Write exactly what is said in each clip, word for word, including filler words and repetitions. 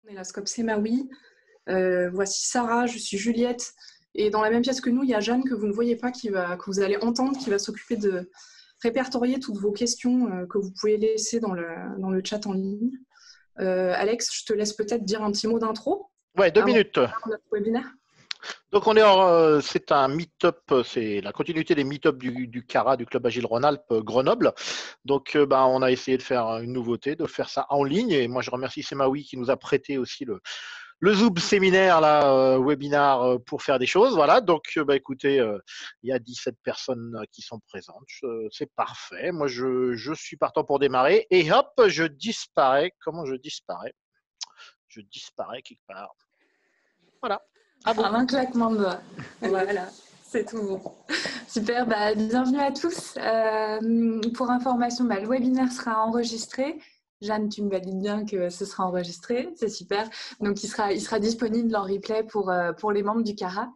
Et la Scope Semaoui. Euh, voici Sarah, je suis Juliette. Et dans la même pièce que nous, il y a Jeanne que vous ne voyez pas, qui va, que vous allez entendre, qui va s'occuper de répertorier toutes vos questions euh, que vous pouvez laisser dans le, dans le chat en ligne. Euh, Alex, je te laisse peut-être dire un petit mot d'intro. Ouais, deux minutes. Notre webinaire. Donc on est en, euh, c'est un meet-up, c'est la continuité des meet-up du, du CARA, du Club Agile Rhône-Alpes Grenoble. Donc euh, bah, on a essayé de faire une nouveauté, de faire ça en ligne. Et moi je remercie Semaoui qui nous a prêté aussi le, le Zoom séminaire, là, euh, webinar euh, pour faire des choses. Voilà, donc euh, bah, écoutez, il euh, y a dix-sept personnes qui sont présentes. Euh, c'est parfait. Moi je, je suis partant pour démarrer. Et hop, je disparais. Comment je disparais? Je disparais quelque part. Voilà. Ah bon. Un claquement de doigts. Voilà, c'est tout bon. Super, bah, bienvenue à tous. Euh, pour information, bah, le webinaire sera enregistré. Jeanne, tu me valides bien que ce sera enregistré, c'est super. Donc, il sera, il sera disponible en replay pour, euh, pour les membres du CARA.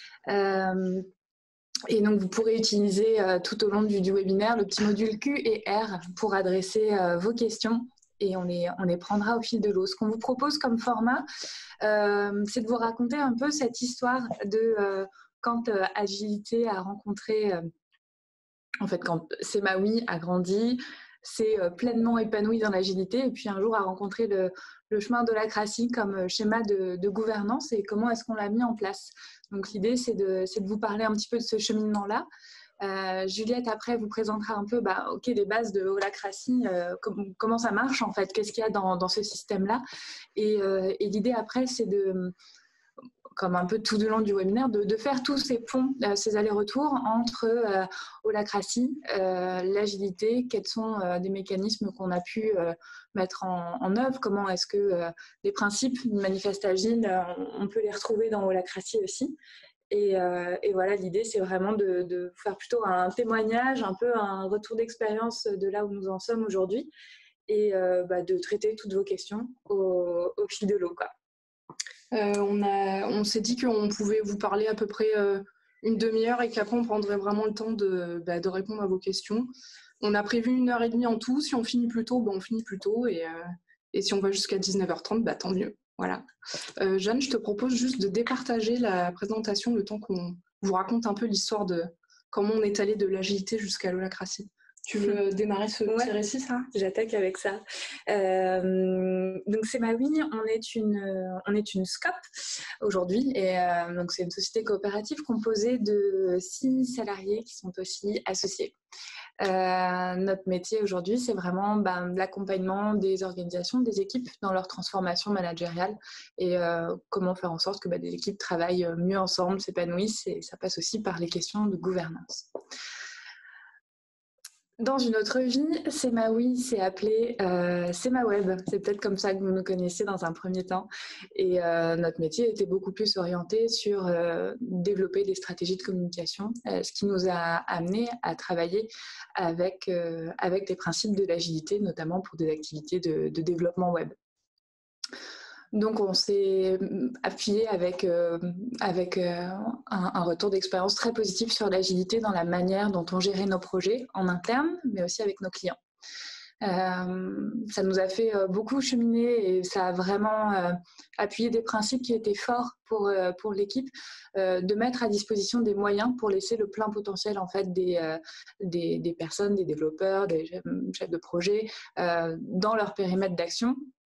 Euh, et donc, vous pourrez utiliser euh, tout au long du, du webinaire le petit module Q et R pour adresser euh, vos questions. Et on les, on les prendra au fil de l'eau. Ce qu'on vous propose comme format, euh, c'est de vous raconter un peu cette histoire de euh, quand euh, Agilité a rencontré, euh, en fait, quand Semaoui a grandi, s'est euh, pleinement épanoui dans l'agilité et puis un jour a rencontré le, le chemin de l'holacratie comme schéma de, de gouvernance et comment est-ce qu'on l'a mis en place. Donc l'idée, c'est de, c'est de vous parler un petit peu de ce cheminement-là. Euh, Juliette, après, vous présentera un peu bah, okay, les bases de holacratie, euh, com comment ça marche en fait, qu'est-ce qu'il y a dans, dans ce système-là. Et, euh, et l'idée après, c'est de, comme un peu tout du long du webinaire, de, de faire tous ces ponts, euh, ces allers-retours entre euh, holacratie, euh, l'agilité, quels sont euh, des mécanismes qu'on a pu euh, mettre en, en œuvre, comment est-ce que euh, les principes d'une manifeste agile, euh, on peut les retrouver dans holacratie aussi. Et, euh, et voilà, l'idée, c'est vraiment de, de faire plutôt un témoignage, un peu un retour d'expérience de là où nous en sommes aujourd'hui et euh, bah, de traiter toutes vos questions au, au fil de l'eau, quoi. Euh, on a, on s'est dit qu'on pouvait vous parler à peu près euh, une demi-heure et qu'après, on prendrait vraiment le temps de, bah, de répondre à vos questions. On a prévu une heure et demie en tout. Si on finit plus tôt, bah, on finit plus tôt. Et, euh, et si on va jusqu'à dix-neuf heures trente, bah, tant mieux. Voilà. Euh, Jeanne, je te propose juste de départager la présentation le temps qu'on vous raconte un peu l'histoire de comment on est allé de l'agilité jusqu'à l'holacratie. Tu veux démarrer ce petit ouais, récit, ça? J'attaque avec ça. Euh, donc Semaoui, on est une, on est une scope aujourd'hui, et euh, donc c'est une société coopérative composée de six salariés qui sont aussi associés. Euh, notre métier aujourd'hui, c'est vraiment ben, l'accompagnement des organisations, des équipes dans leur transformation managériale et euh, comment faire en sorte que ben, des équipes travaillent mieux ensemble, s'épanouissent, et ça passe aussi par les questions de gouvernance. Dans une autre vie, Semaoui s'est appelé euh, Semaweb. C'est peut-être comme ça que vous nous connaissez dans un premier temps. Et euh, notre métier était beaucoup plus orienté sur euh, développer des stratégies de communication, euh, ce qui nous a amené à travailler avec, euh, avec des principes de l'agilité, notamment pour des activités de, de développement web. Donc, on s'est appuyé avec, euh, avec euh, un, un retour d'expérience très positif sur l'agilité dans la manière dont on gérait nos projets en interne, mais aussi avec nos clients. Euh, ça nous a fait euh, beaucoup cheminer et ça a vraiment euh, appuyé des principes qui étaient forts pour, euh, pour l'équipe, euh, de mettre à disposition des moyens pour laisser le plein potentiel en fait, des, euh, des, des personnes, des développeurs, des chefs de projet euh, dans leur périmètre d'action.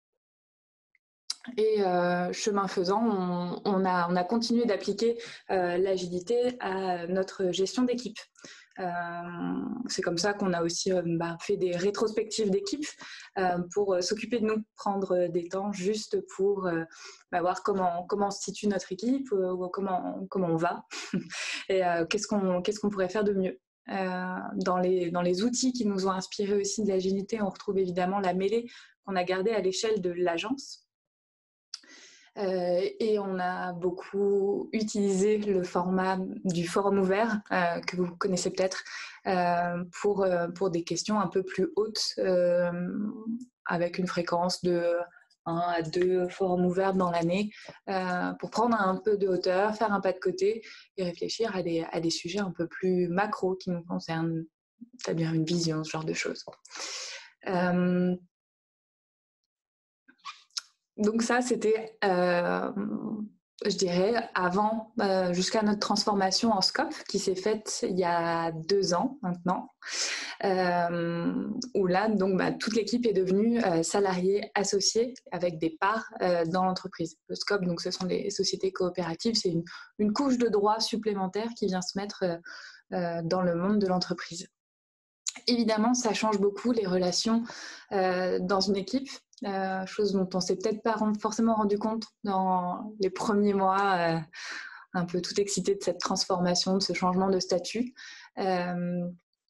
Et euh, chemin faisant, on, on, a, on a continué d'appliquer euh, l'agilité à notre gestion d'équipe. Euh, c'est comme ça qu'on a aussi euh, bah, fait des rétrospectives d'équipe euh, pour euh, s'occuper de nous, prendre des temps juste pour euh, bah, voir comment, comment se situe notre équipe, euh, comment, comment on va et euh, qu'est-ce qu'on qu'est-ce qu'on pourrait faire de mieux. Euh, dans, les, dans les outils qui nous ont inspiré aussi de l'agilité, on retrouve évidemment la mêlée qu'on a gardée à l'échelle de l'agence. Euh, et on a beaucoup utilisé le format du forum ouvert, euh, que vous connaissez peut-être, euh, pour, euh, pour des questions un peu plus hautes, euh, avec une fréquence de un à deux forums ouverts dans l'année, euh, pour prendre un peu de hauteur, faire un pas de côté et réfléchir à des, à des sujets un peu plus macro qui nous concernent, c'est-à-dire une vision, ce genre de choses. Euh, Donc ça, c'était, euh, je dirais, avant, euh, jusqu'à notre transformation en scope, qui s'est faite il y a deux ans maintenant, euh, où là, donc, bah, toute l'équipe est devenue euh, salariée associée avec des parts euh, dans l'entreprise. Le scope, donc, ce sont les sociétés coopératives, c'est une, une couche de droit supplémentaire qui vient se mettre euh, euh, dans le monde de l'entreprise. Évidemment, ça change beaucoup les relations euh, dans une équipe, euh, chose dont on ne s'est peut-être pas forcément rendu compte dans les premiers mois, euh, un peu tout excité de cette transformation, de ce changement de statut. Euh,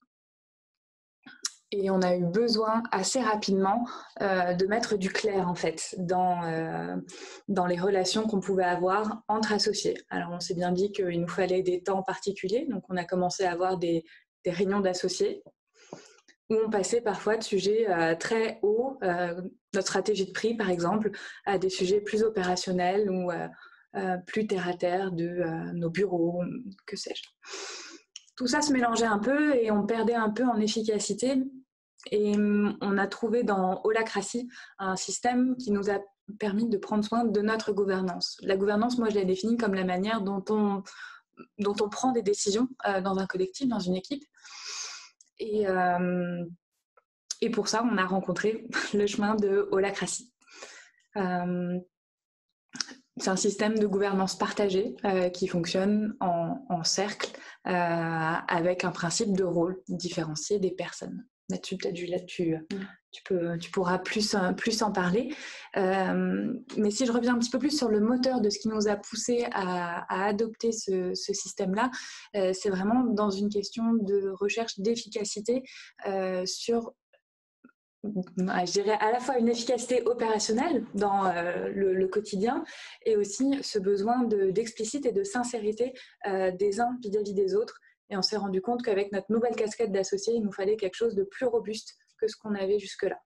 et on a eu besoin assez rapidement euh, de mettre du clair en fait dans, euh, dans les relations qu'on pouvait avoir entre associés. Alors on s'est bien dit qu'il nous fallait des temps particuliers, donc on a commencé à avoir des, des réunions d'associés où on passait parfois de sujets euh, très hauts, euh, notre stratégie de prix par exemple, à des sujets plus opérationnels ou euh, euh, plus terre-à-terre de euh, nos bureaux, que sais-je. Tout ça se mélangeait un peu et on perdait un peu en efficacité. Et on a trouvé dans Holacracy un système qui nous a permis de prendre soin de notre gouvernance. La gouvernance, moi je la définis comme la manière dont on, dont on prend des décisions euh, dans un collectif, dans une équipe. Et, euh, et pour ça, on a rencontré le chemin de Holacracy. Euh, c'est un système de gouvernance partagée euh, qui fonctionne en, en cercle euh, avec un principe de rôle différencié des personnes. Là-dessus, peut-être Juliette, tu, tu, peux, tu pourras plus, plus en parler. Euh, mais si je reviens un petit peu plus sur le moteur de ce qui nous a poussé à, à adopter ce, ce système-là, euh, c'est vraiment dans une question de recherche d'efficacité euh, sur, je dirais, à la fois une efficacité opérationnelle dans euh, le, le quotidien et aussi ce besoin de, d'explicite et de sincérité euh, des uns vis-à-vis des autres. Et on s'est rendu compte qu'avec notre nouvelle casquette d'associés, il nous fallait quelque chose de plus robuste que ce qu'on avait jusque-là.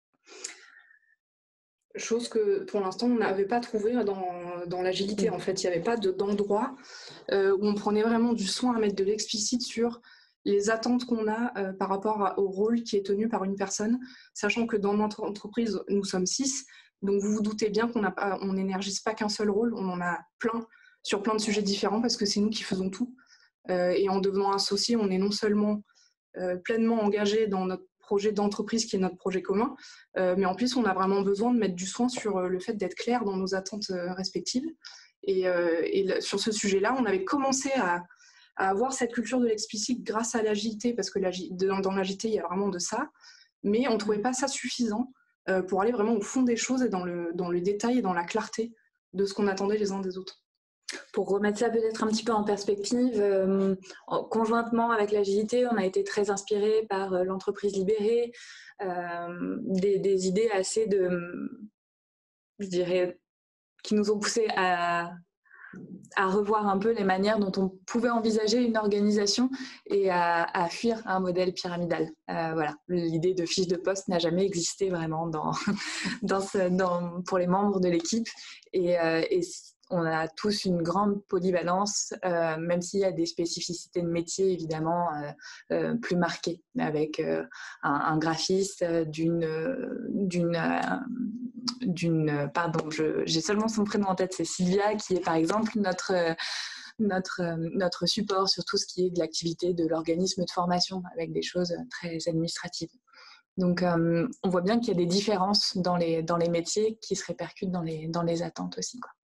Chose que pour l'instant on n'avait pas trouvé dans, dans l'agilité. En fait, il n'y avait pas de, d'endroit euh, où on prenait vraiment du soin à mettre de l'explicite sur les attentes qu'on a euh, par rapport à, au rôle qui est tenu par une personne, sachant que dans notre entreprise, nous sommes six, donc vous vous doutez bien qu'on on n'énergise pas qu'un seul rôle, on en a plein sur plein de sujets différents parce que c'est nous qui faisons tout. Euh, et en devenant associé, on est non seulement euh, pleinement engagé dans notre projet d'entreprise qui est notre projet commun, euh, mais en plus, on a vraiment besoin de mettre du soin sur euh, le fait d'être clair dans nos attentes euh, respectives. Et, euh, et sur ce sujet-là, on avait commencé à, à avoir cette culture de l'explicite grâce à l'agilité, parce que dans, dans l'agilité, il y a vraiment de ça, mais on ne trouvait pas ça suffisant euh, pour aller vraiment au fond des choses et dans le, dans le détail et dans la clarté de ce qu'on attendait les uns des autres. Pour remettre ça peut-être un petit peu en perspective, euh, conjointement avec l'agilité, on a été très inspiré par euh, l'entreprise libérée, euh, des, des idées assez de, je dirais, qui nous ont poussé à, à revoir un peu les manières dont on pouvait envisager une organisation et à, à fuir un modèle pyramidal. Euh, voilà, l'idée de fiche de poste n'a jamais existé vraiment dans, dans ce, dans, pour les membres de l'équipe et, euh, et on a tous une grande polyvalence, euh, même s'il y a des spécificités de métier évidemment euh, euh, plus marquées, avec euh, un, un graphiste d'une, d'une, euh, d'une, pardon, je, j'ai seulement son prénom en tête, c'est Sylvia, qui est par exemple notre notre notre support sur tout ce qui est de l'activité de l'organisme de formation, avec des choses très administratives. Donc, euh, on voit bien qu'il y a des différences dans les dans les métiers qui se répercutent dans les dans les attentes aussi, quoi.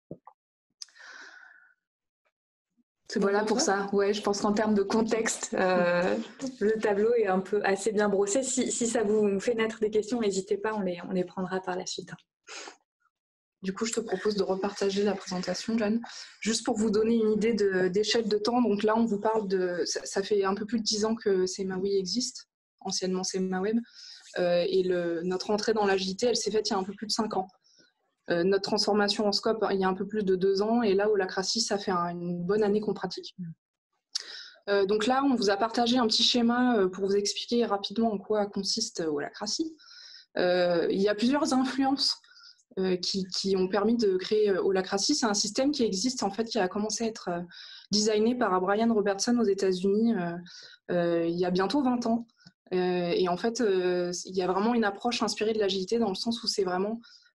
Voilà pour ça. Ouais, je pense qu'en termes de contexte, euh, le tableau est un peu assez bien brossé. Si, si ça vous fait naître des questions, n'hésitez pas, on les, on les prendra par la suite. Du coup, je te propose de repartager la présentation, Jeanne, juste pour vous donner une idée de, d'échelle de temps. Donc là, on vous parle de... Ça, ça fait un peu plus de dix ans que SemaWi existe, anciennement SemaWeb, euh, et le, notre entrée dans l'agilité, elle s'est faite il y a un peu plus de cinq ans. Euh, notre transformation en scope, il y a un peu plus de deux ans, et là, Holacracy, ça fait un, une bonne année qu'on pratique. Euh, donc là, on vous a partagé un petit schéma pour vous expliquer rapidement en quoi consiste Holacracy. Euh, il y a plusieurs influences euh, qui, qui ont permis de créer Holacracy. C'est un système qui existe, en fait, qui a commencé à être euh, designé par Brian Robertson aux États-Unis euh, euh, il y a bientôt vingt ans. Euh, et en fait, euh, il y a vraiment une approche inspirée de l'agilité dans le sens où c'est vraiment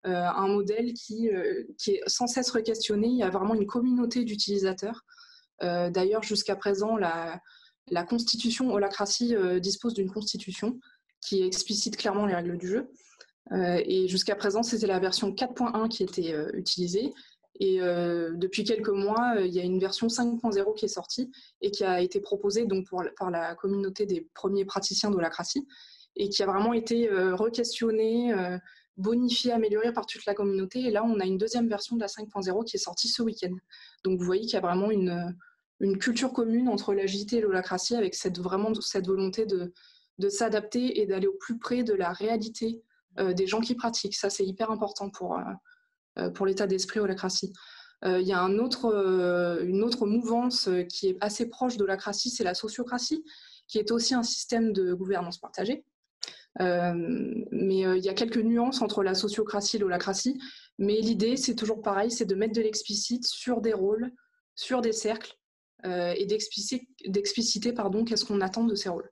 euh, un modèle qui, euh, qui est sans cesse re-questionné. Il y a vraiment une communauté d'utilisateurs. Euh, D'ailleurs, jusqu'à présent, la, la constitution Holacracy euh, dispose d'une constitution qui explicite clairement les règles du jeu. Euh, et jusqu'à présent, c'était la version quatre point un qui était euh, utilisée. Et euh, depuis quelques mois, euh, il y a une version cinq point zéro qui est sortie et qui a été proposée donc, pour, par la communauté des premiers praticiens d'Holacracy et qui a vraiment été euh, re-questionnée, euh, bonifiée, améliorée par toute la communauté. Et là, on a une deuxième version de la cinq point zéro qui est sortie ce week-end. Donc vous voyez qu'il y a vraiment une, une culture commune entre l'agilité et l'Holacracy avec cette, vraiment cette volonté de, de s'adapter et d'aller au plus près de la réalité euh, des gens qui pratiquent. Ça, c'est hyper important pour... Euh, pour l'état d'esprit Holacracy. Euh, il y a un autre, euh, une autre mouvance qui est assez proche de l'Holacracy, c'est la sociocratie, qui est aussi un système de gouvernance partagée. Euh, mais euh, il y a quelques nuances entre la sociocratie et l'Holacracy, mais l'idée, c'est toujours pareil, c'est de mettre de l'explicite sur des rôles, sur des cercles, euh, et d'expliciter, d'expliciter pardon, qu'est-ce qu'on attend de ces rôles.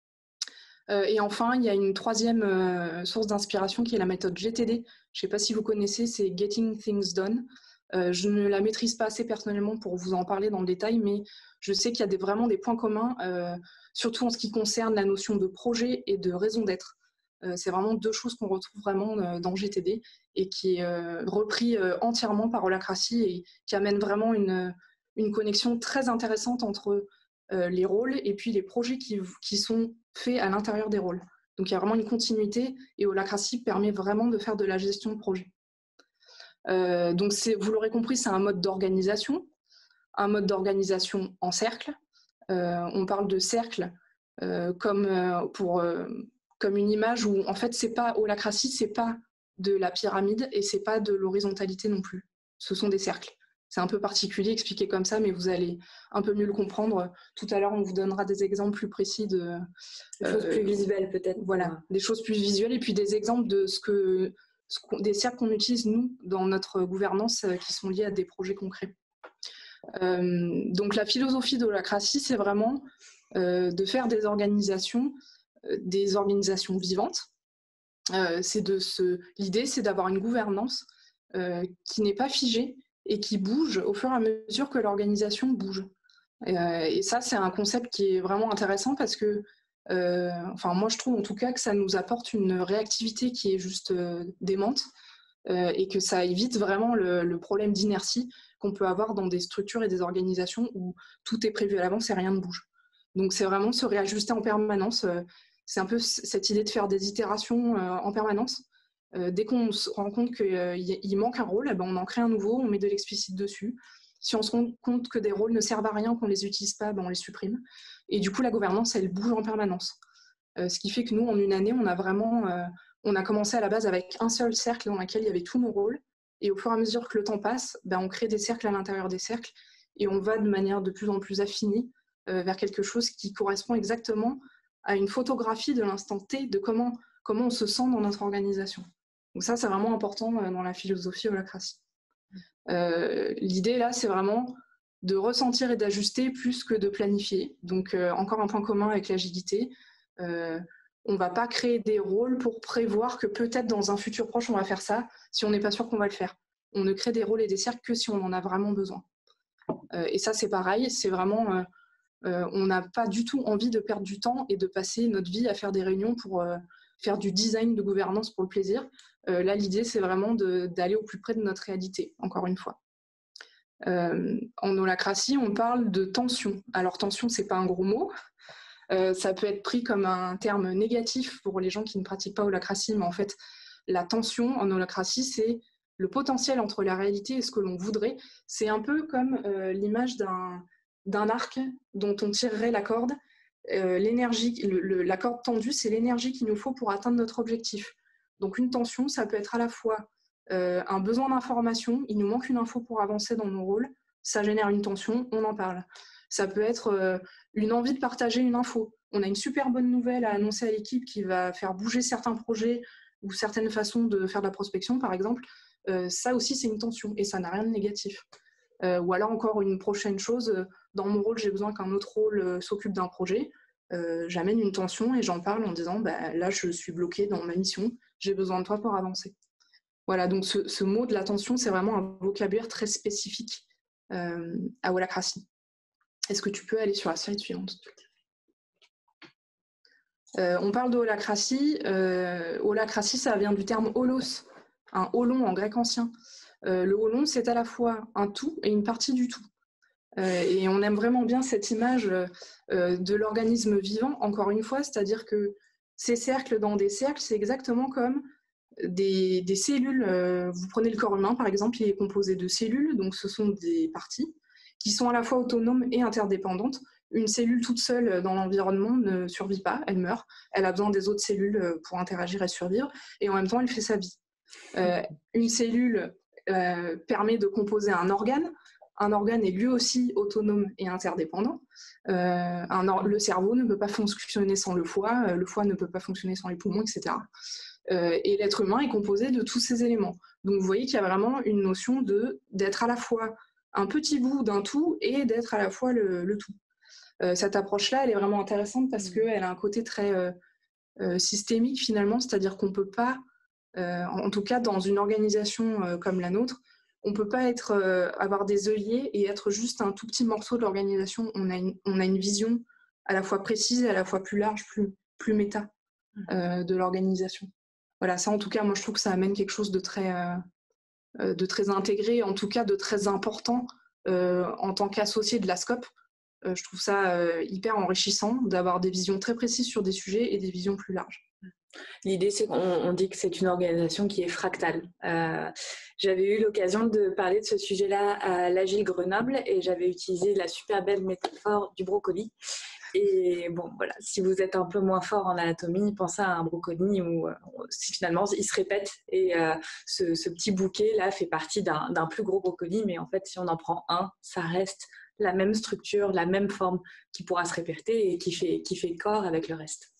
Euh, et enfin, il y a une troisième euh, source d'inspiration qui est la méthode G T D. Je ne sais pas si vous connaissez, c'est Getting Things Done. Euh, je ne la maîtrise pas assez personnellement pour vous en parler dans le détail, mais je sais qu'il y a des, vraiment des points communs, euh, surtout en ce qui concerne la notion de projet et de raison d'être. Euh, c'est vraiment deux choses qu'on retrouve vraiment euh, dans G T D et qui est euh, repris euh, entièrement par Holacracy et qui amène vraiment une, une connexion très intéressante entre euh, les rôles et puis les projets qui, qui sont faits à l'intérieur des rôles. Donc il y a vraiment une continuité et Holacracy permet vraiment de faire de la gestion de projet. Euh, donc vous l'aurez compris, c'est un mode d'organisation, un mode d'organisation en cercle. Euh, on parle de cercle euh, comme, euh, pour, euh, comme une image où en fait c'est pas Holacracy, c'est pas de la pyramide et c'est pas de l'horizontalité non plus. Ce sont des cercles. C'est un peu particulier expliqué comme ça, mais vous allez un peu mieux le comprendre. Tout à l'heure, on vous donnera des exemples plus précis de... Des euh, choses plus visuelles peut-être. Voilà, des choses plus visuelles et puis des exemples de ce que, ce qu'on, des cercles qu'on utilise, nous, dans notre gouvernance, euh, qui sont liés à des projets concrets. Euh, donc la philosophie de Holacracy, c'est vraiment euh, de faire des organisations, euh, des organisations vivantes. Euh, c'est de se... L'idée, c'est d'avoir une gouvernance euh, qui n'est pas figée, et qui bouge au fur et à mesure que l'organisation bouge. Et, euh, et ça, c'est un concept qui est vraiment intéressant parce que, euh, enfin, moi, je trouve en tout cas que ça nous apporte une réactivité qui est juste euh, démente euh, et que ça évite vraiment le, le problème d'inertie qu'on peut avoir dans des structures et des organisations où tout est prévu à l'avance et rien ne bouge. Donc, c'est vraiment se réajuster en permanence. Euh, c'est un peu cette idée de faire des itérations euh, en permanence. Euh, dès qu'on se rend compte qu'il euh, manque un rôle, eh ben on en crée un nouveau, on met de l'explicite dessus. Si on se rend compte que des rôles ne servent à rien, qu'on ne les utilise pas, ben on les supprime. Et du coup, la gouvernance, elle bouge en permanence. Euh, ce qui fait que nous, en une année, on a vraiment, euh, on a commencé à la base avec un seul cercle dans lequel il y avait tous nos rôles. Et au fur et à mesure que le temps passe, ben on crée des cercles à l'intérieur des cercles et on va de manière de plus en plus affinée euh, vers quelque chose qui correspond exactement à une photographie de l'instant T de comment, comment on se sent dans notre organisation. Donc ça, c'est vraiment important dans la philosophie Holacracy. Euh, l'idée, là, c'est vraiment de ressentir et d'ajuster plus que de planifier. Donc, euh, encore un point commun avec l'agilité. Euh, on ne va pas créer des rôles pour prévoir que peut-être dans un futur proche, on va faire ça, si on n'est pas sûr qu'on va le faire. On ne crée des rôles et des cercles que si on en a vraiment besoin. Euh, et ça, c'est pareil. C'est vraiment... Euh, euh, on n'a pas du tout envie de perdre du temps et de passer notre vie à faire des réunions pour... Euh, faire du design de gouvernance pour le plaisir. Euh, là, l'idée, c'est vraiment de, d'aller au plus près de notre réalité, encore une fois. Euh, en Holacracy, on parle de tension. Alors, tension, c'est pas un gros mot. Euh, ça peut être pris comme un terme négatif pour les gens qui ne pratiquent pas Holacracy, mais en fait, la tension en Holacracy, c'est le potentiel entre la réalité et ce que l'on voudrait. C'est un peu comme euh, l'image d'un, d'un arc dont on tirerait la corde. Euh, l'énergie, le, le, la corde tendue, c'est l'énergie qu'il nous faut pour atteindre notre objectif. Donc une tension, ça peut être à la fois euh, un besoin d'information, il nous manque une info pour avancer dans nos rôles, ça génère une tension, on en parle. Ça peut être euh, une envie de partager une info. On a une super bonne nouvelle à annoncer à l'équipe qui va faire bouger certains projets ou certaines façons de faire de la prospection, par exemple. Euh, ça aussi, c'est une tension et ça n'a rien de négatif. Euh, ou alors encore une prochaine chose, dans mon rôle, j'ai besoin qu'un autre rôle euh, s'occupe d'un projet. Euh, j'amène une tension et j'en parle en disant bah, là, je suis bloquée dans ma mission, j'ai besoin de toi pour avancer. Voilà, donc ce, ce mot de l'attention, c'est vraiment un vocabulaire très spécifique euh, à holacratie. Est-ce que tu peux aller sur la slide suivante? euh, On parle de holacratie. Euh, holacratie, ça vient du terme holos, un holon en grec ancien. Euh, le holon, c'est à la fois un tout et une partie du tout. Euh, et on aime vraiment bien cette image euh, de l'organisme vivant, encore une fois, c'est-à-dire que ces cercles dans des cercles, c'est exactement comme Des, des cellules. Euh, vous prenez le corps humain, par exemple, il est composé de cellules, donc ce sont des parties qui sont à la fois autonomes et interdépendantes. Une cellule toute seule dans l'environnement ne survit pas, elle meurt. Elle a besoin des autres cellules pour interagir et survivre, et en même temps, elle fait sa vie. Euh, une cellule euh, permet de composer un organe. Un organe est lui aussi autonome et interdépendant. Euh, un or- le cerveau ne peut pas fonctionner sans le foie, le foie ne peut pas fonctionner sans les poumons, et cetera. Euh, et l'être humain est composé de tous ces éléments. Donc vous voyez qu'il y a vraiment une notion de, d'être à la fois un petit bout d'un tout et d'être à la fois le, le tout. Euh, cette approche-là, elle est vraiment intéressante parce qu'elle a un côté très euh, euh, systémique finalement, c'est-à-dire qu'on ne peut pas, euh, en tout cas dans une organisation euh, comme la nôtre, on ne peut pas être, euh, avoir des œillets et être juste un tout petit morceau de l'organisation. On a une, on a une vision à la fois précise et à la fois plus large, plus, plus méta euh, de l'organisation. Voilà, ça en tout cas, moi je trouve que ça amène quelque chose de très, euh, de très intégré, en tout cas de très important euh, en tant qu'associé de la SCOP. Euh, je trouve ça euh, hyper enrichissant d'avoir des visions très précises sur des sujets et des visions plus larges. L'idée, c'est qu'on on dit que c'est une organisation qui est fractale. Euh, j'avais eu l'occasion de parler de ce sujet-là à l'Agile Grenoble et j'avais utilisé la super belle métaphore du brocoli. Et bon, voilà, si vous êtes un peu moins fort en anatomie, pensez à un brocoli où euh, si finalement il se répète et euh, ce, ce petit bouquet-là fait partie d'un, d'un plus gros brocoli, mais en fait, si on en prend un, ça reste la même structure, la même forme qui pourra se répéter et qui fait, qui fait corps avec le reste.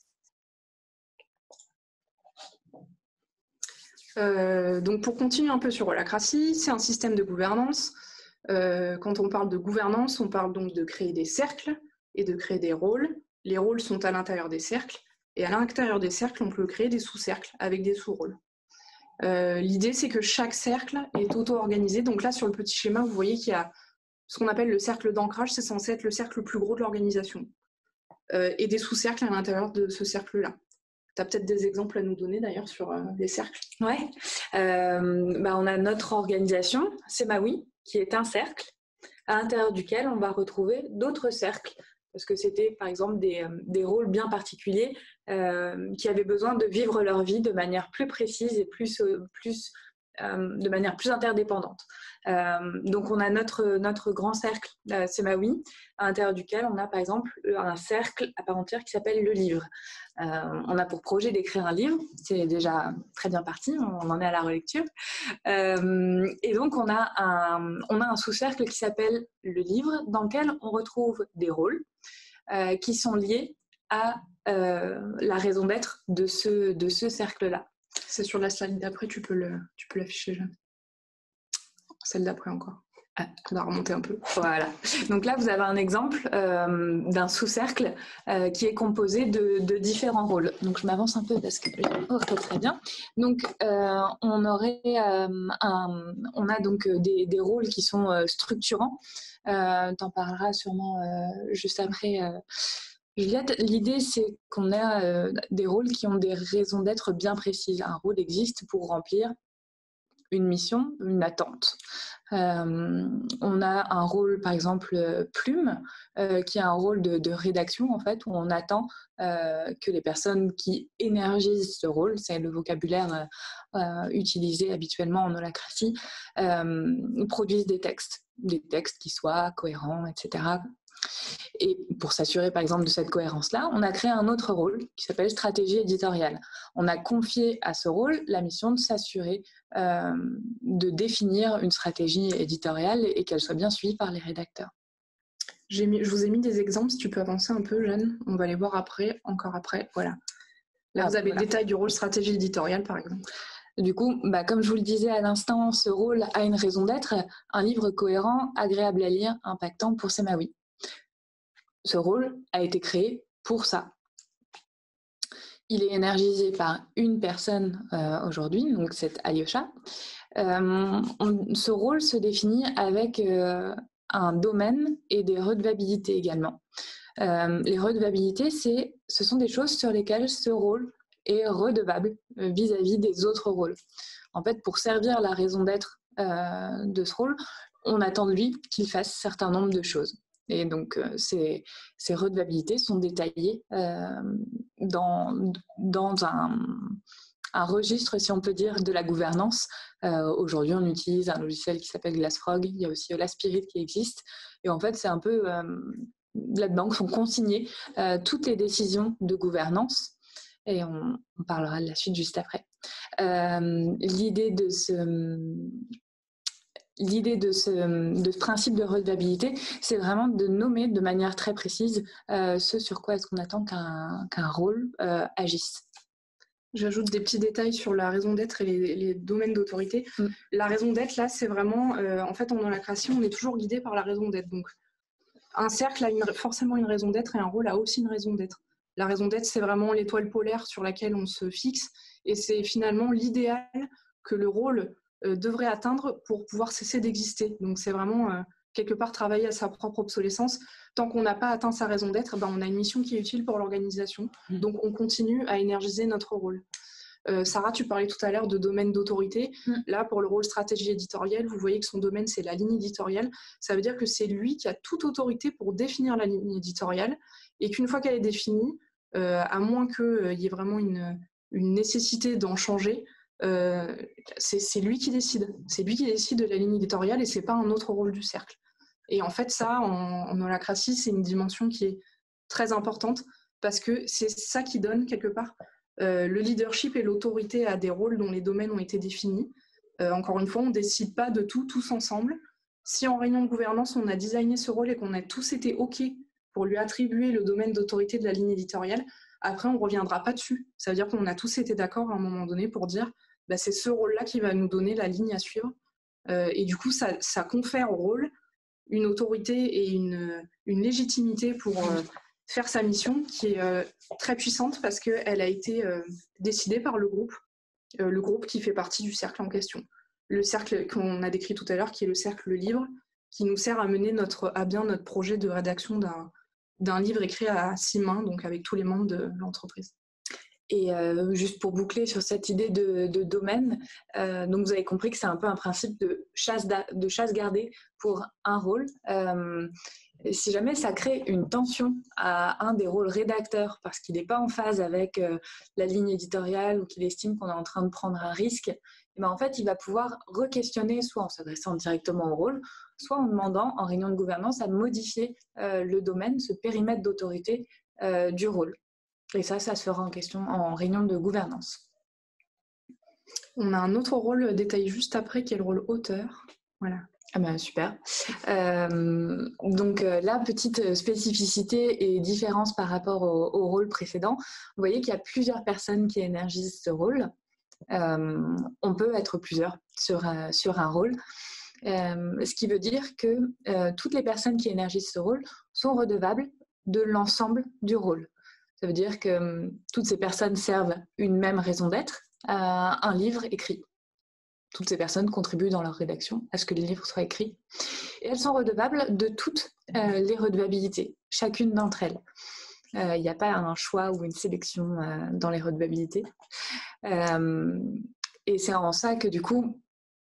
Euh, donc pour continuer un peu sur holacratie, c'est un système de gouvernance. Euh, quand on parle de gouvernance, on parle donc de créer des cercles et de créer des rôles. Les rôles sont à l'intérieur des cercles et à l'intérieur des cercles, on peut créer des sous-cercles avec des sous-rôles. Euh, l'idée, c'est que chaque cercle est auto-organisé. Donc là, sur le petit schéma, vous voyez qu'il y a ce qu'on appelle le cercle d'ancrage, c'est censé être le cercle le plus gros de l'organisation, euh, et des sous-cercles à l'intérieur de ce cercle-là. Tu as peut-être des exemples à nous donner d'ailleurs sur euh, les cercles? Oui, euh, bah on a notre organisation, Semaoui, qui est un cercle à l'intérieur duquel on va retrouver d'autres cercles, parce que c'était par exemple des, des rôles bien particuliers euh, qui avaient besoin de vivre leur vie de manière plus précise et plus, plus, euh, de manière plus interdépendante. Euh, donc on a notre, notre grand cercle euh, Semaoui, à l'intérieur duquel on a par exemple un cercle à part entière qui s'appelle le livre. Euh, on a pour projet d'écrire un livre, c'est déjà très bien parti, on en est à la relecture. Euh, et donc on a un, on a un sous-cercle qui s'appelle le livre, dans lequel on retrouve des rôles euh, qui sont liés à euh, la raison d'être de ce, de ce cercle-là. C'est sur la slide d'après, tu peux, le, tu peux l'afficher, Jeanne. Celle d'après encore. Ah, on va remonter un peu. Voilà. Donc là, vous avez un exemple euh, d'un sous-cercle euh, qui est composé de, de différents rôles. Donc je m'avance un peu parce que je ne vois pas très bien. Donc euh, on aurait euh, un, on a donc des, des rôles qui sont euh, structurants. Euh, t'en parleras sûrement euh, juste après. Euh, Juliette, l'idée c'est qu'on a euh, des rôles qui ont des raisons d'être bien précises. Un rôle existe pour remplir une mission, une attente. Euh, on a un rôle, par exemple, euh, plume, euh, qui a un rôle de, de rédaction, en fait, où on attend euh, que les personnes qui énergisent ce rôle, c'est le vocabulaire euh, utilisé habituellement en holacratie, euh, produisent des textes, des textes qui soient cohérents, et cetera. Et pour s'assurer, par exemple, de cette cohérence-là, on a créé un autre rôle qui s'appelle stratégie éditoriale. On a confié à ce rôle la mission de s'assurer euh, de définir une stratégie éditoriale et qu'elle soit bien suivie par les rédacteurs. J'ai mis, je vous ai mis des exemples, si tu peux avancer un peu, Jeanne. On va les voir après, encore après. Voilà. Là, ah, vous avez voilà. Le détail du rôle stratégie éditoriale, par exemple. Du coup, bah, comme je vous le disais à l'instant, ce rôle a une raison d'être, un livre cohérent, agréable à lire, impactant pour Semaoui. Ce rôle a été créé pour ça. il est énergisé par une personne euh, aujourd'hui, donc c'est Alyosha. Euh, on, ce rôle se définit avec euh, un domaine et des redevabilités également. Euh, les redevabilités, c'est, ce sont des choses sur lesquelles ce rôle est redevable euh, vis-à-vis des autres rôles. En fait, pour servir la raison d'être euh, de ce rôle, on attend de lui qu'il fasse un certain nombre de choses. Et donc, euh, ces, ces redevabilités sont détaillées euh, dans, dans un, un registre, si on peut dire, de la gouvernance. Euh, aujourd'hui, on utilise un logiciel qui s'appelle Glassfrog. Il y a aussi Laspirit qui existe. Et en fait, c'est un peu... Euh, là-dedans sont consignées euh, toutes les décisions de gouvernance. Et on, on parlera de la suite juste après. Euh, l'idée de ce... L'idée de ce, de ce principe de redevabilité, c'est vraiment de nommer de manière très précise euh, ce sur quoi est-ce qu'on attend qu'un, qu'un rôle euh, agisse. J'ajoute des petits détails sur la raison d'être et les, les domaines d'autorité. Mm. La raison d'être, là, c'est vraiment... Euh, en fait, en holacratie, on est toujours guidé par la raison d'être. Donc, un cercle a une, forcément une raison d'être et un rôle a aussi une raison d'être. La raison d'être, c'est vraiment l'étoile polaire sur laquelle on se fixe et c'est finalement l'idéal que le rôle euh, devrait atteindre pour pouvoir cesser d'exister. Donc c'est vraiment euh, quelque part travailler à sa propre obsolescence. Tant qu'on n'a pas atteint sa raison d'être, ben, on a une mission qui est utile pour l'organisation. Mmh. Donc on continue à énergiser notre rôle. Euh, Sarah, tu parlais tout à l'heure de domaine d'autorité. Mmh. Là, pour le rôle stratégie éditoriale, vous voyez que son domaine, c'est la ligne éditoriale. Ça veut dire que c'est lui qui a toute autorité pour définir la ligne éditoriale et qu'une fois qu'elle est définie, euh, à moins qu'il euh, y ait vraiment une, une nécessité d'en changer, euh, c'est, c'est lui qui décide. C'est lui qui décide de la ligne éditoriale et c'est pas un autre rôle du cercle. Et en fait, ça, en, en holacratie, c'est une dimension qui est très importante parce que c'est ça qui donne, quelque part, Euh, le leadership et l'autorité à des rôles dont les domaines ont été définis. Euh, encore une fois, on ne décide pas de tout tous ensemble. Si en réunion de gouvernance, on a designé ce rôle et qu'on a tous été OK pour lui attribuer le domaine d'autorité de la ligne éditoriale, après, on ne reviendra pas dessus. Ça veut dire qu'on a tous été d'accord à un moment donné pour dire bah, c'est ce rôle-là qui va nous donner la ligne à suivre. Euh, et du coup, ça, ça confère au rôle une autorité et une, une légitimité pour... Euh, faire sa mission qui est euh, très puissante parce qu'elle a été euh, décidée par le groupe, euh, le groupe qui fait partie du cercle en question. Le cercle qu'on a décrit tout à l'heure, qui est le cercle livre, qui nous sert à mener notre, à bien notre projet de rédaction d'un, d'un livre écrit à six mains, donc avec tous les membres de l'entreprise. Et euh, juste pour boucler sur cette idée de, de domaine, euh, donc vous avez compris que c'est un peu un principe de chasse, de chasse gardée pour un rôle. Euh, si jamais ça crée une tension à un des rôles rédacteurs parce qu'il n'est pas en phase avec euh, la ligne éditoriale ou qu'il estime qu'on est en train de prendre un risque, et ben en fait, il va pouvoir re-questionner soit en s'adressant directement au rôle, soit en demandant en réunion de gouvernance à modifier euh, le domaine, ce périmètre d'autorité euh, du rôle. Et ça, ça se fera en question en réunion de gouvernance. On a un autre rôle détaillé juste après qui est le rôle auteur. Voilà. Ah ben, super. Euh, donc euh, là, petite spécificité et différence par rapport au, au rôle précédent. Vous voyez qu'il y a plusieurs personnes qui énergisent ce rôle. Euh, on peut être plusieurs sur, euh, sur un rôle. Euh, ce qui veut dire que euh, toutes les personnes qui énergisent ce rôle sont redevables de l'ensemble du rôle. Ça veut dire que euh, toutes ces personnes servent une même raison d'être à un livre écrit. Toutes ces personnes contribuent dans leur rédaction à ce que les livres soient écrits. Et elles sont redevables de toutes euh, les redevabilités, chacune d'entre elles. Il euh, n'y a pas un choix ou une sélection euh, dans les redevabilités. Euh, et c'est en ça que du coup,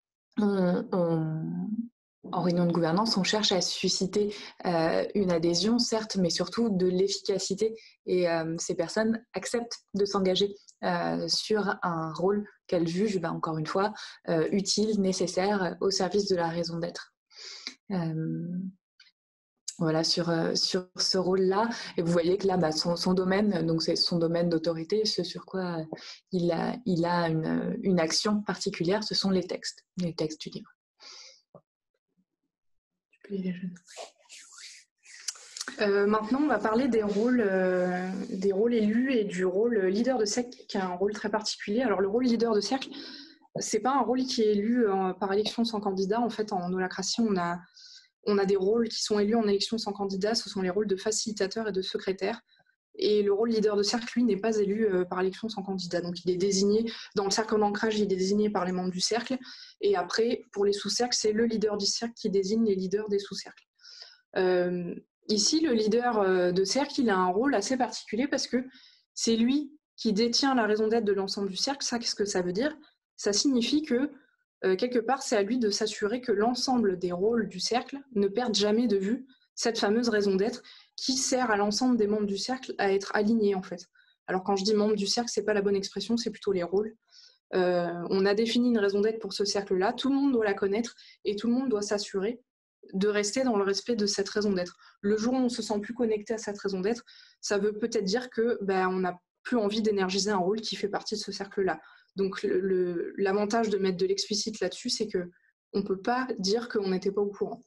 on, on, en réunion de gouvernance, on cherche à susciter euh, une adhésion, certes, mais surtout de l'efficacité. Et euh, ces personnes acceptent de s'engager euh, sur un rôle qu'elles jugent, ben, encore une fois, euh, utile, nécessaire, au service de la raison d'être. Euh, voilà, sur, euh, sur ce rôle-là. Et vous voyez que là, bah, son, son domaine, donc c'est son domaine d'autorité, ce sur quoi euh, il a, il a une, une action particulière, ce sont les textes, les textes du livre. Euh, maintenant, on va parler des rôles, euh, des rôles élus et du rôle leader de cercle, qui a un rôle très particulier. Alors, le rôle leader de cercle, c'est pas un rôle qui est élu euh, par élection sans candidat. En fait, en holacratie, on a, on a des rôles qui sont élus en élection sans candidat. Ce sont les rôles de facilitateur et de secrétaire. Et le rôle leader de cercle, lui, n'est pas élu euh, par élection sans candidat. Donc, il est désigné, dans le cercle d'ancrage, il est désigné par les membres du cercle. Et après, pour les sous-cercles, c'est le leader du cercle qui désigne les leaders des sous-cercles. Euh, ici, le leader euh, de cercle, il a un rôle assez particulier parce que c'est lui qui détient la raison d'être de l'ensemble du cercle. Ça, qu'est-ce que ça veut dire? Ça signifie que, euh, quelque part, c'est à lui de s'assurer que l'ensemble des rôles du cercle ne perdent jamais de vue cette fameuse raison d'être qui sert à l'ensemble des membres du cercle à être alignés, en fait. Alors, quand je dis membres du cercle, c'est pas la bonne expression, c'est plutôt les rôles. Euh, on a défini une raison d'être pour ce cercle-là, tout le monde doit la connaître et tout le monde doit s'assurer de rester dans le respect de cette raison d'être. Le jour où on se sent plus connecté à cette raison d'être, ça veut peut-être dire que ben, on n'a plus envie d'énergiser un rôle qui fait partie de ce cercle-là. Donc le, le, l'avantage de mettre de l'explicite là-dessus, c'est qu'on ne peut pas dire qu'on n'était pas au courant.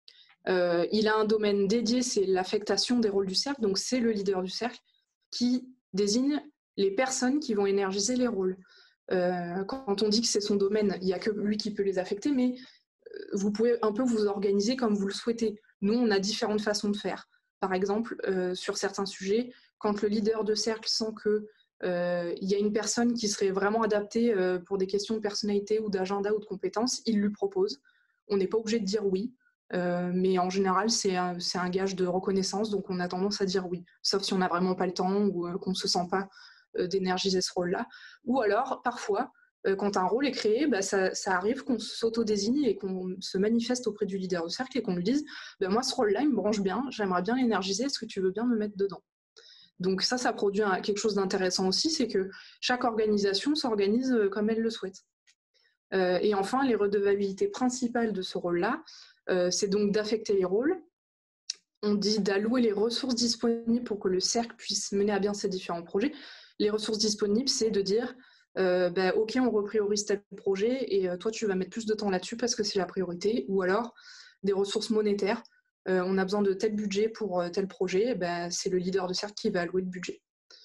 Euh, il a un domaine dédié, c'est l'affectation des rôles du cercle, donc c'est le leader du cercle qui désigne les personnes qui vont énergiser les rôles. Euh, quand on dit que c'est son domaine, il n'y a que lui qui peut les affecter, mais vous pouvez un peu vous organiser comme vous le souhaitez. Nous, on a différentes façons de faire. Par exemple, euh, sur certains sujets, quand le leader de cercle sent qu'il euh, y a une personne qui serait vraiment adaptée euh, pour des questions de personnalité ou d'agenda ou de compétences, il lui propose. On n'est pas obligé de dire oui. Euh, mais en général, c'est un, c'est un gage de reconnaissance, donc on a tendance à dire oui, sauf si on n'a vraiment pas le temps ou euh, qu'on ne se sent pas euh, d'énergiser ce rôle-là. Ou alors, parfois, euh, quand un rôle est créé, bah, ça, ça arrive qu'on s'auto-désigne et qu'on se manifeste auprès du leader de cercle et qu'on lui dise bah, « moi, ce rôle-là, il me branche bien, j'aimerais bien l'énergiser, est-ce que tu veux bien me mettre dedans ?» Donc ça, ça produit un, quelque chose d'intéressant aussi, c'est que chaque organisation s'organise comme elle le souhaite. Euh, et enfin, les redevabilités principales de ce rôle-là, Euh, c'est donc d'affecter les rôles. On dit d'allouer les ressources disponibles pour que le cercle puisse mener à bien ses différents projets. Les ressources disponibles, c'est de dire euh, bah, ok, on repriorise tel projet et euh, toi, tu vas mettre plus de temps là-dessus parce que c'est la priorité. Ou alors des ressources monétaires. Euh, on a besoin de tel budget pour euh, tel projet. Bah, c'est le leader de cercle qui va allouer le budget.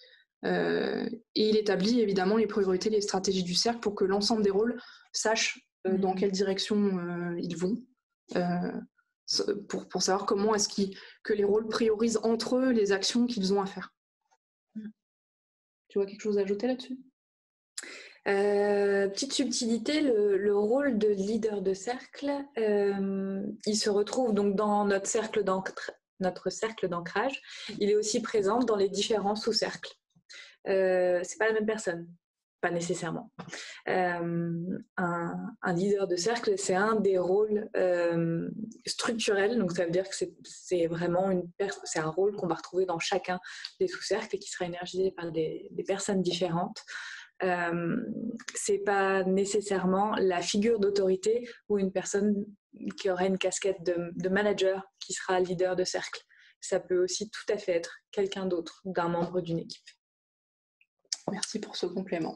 Euh, et il établit évidemment les priorités, les stratégies du cercle pour que l'ensemble des rôles sachent euh, dans quelle direction euh, ils vont. Euh, pour, pour savoir comment est-ce qu'ils, que les rôles priorisent entre eux les actions qu'ils ont à faire. Tu vois quelque chose à ajouter là-dessus? Euh, petite subtilité, le, le rôle de leader de cercle, euh, il se retrouve donc dans notre cercle, notre cercle d'ancrage. Il est aussi présent dans les différents sous-cercles. Euh, c'est pas la même personne. Pas nécessairement. Euh, un, un leader de cercle, c'est un des rôles euh, structurels, donc ça veut dire que c'est, c'est vraiment une per- c'est un rôle qu'on va retrouver dans chacun des sous-cercles et qui sera énergisé par des, des personnes différentes. Euh, c'est pas nécessairement la figure d'autorité ou une personne qui aurait une casquette de, de manager qui sera leader de cercle. Ça peut aussi tout à fait être quelqu'un d'autre, d'un membre d'une équipe. Merci pour ce complément.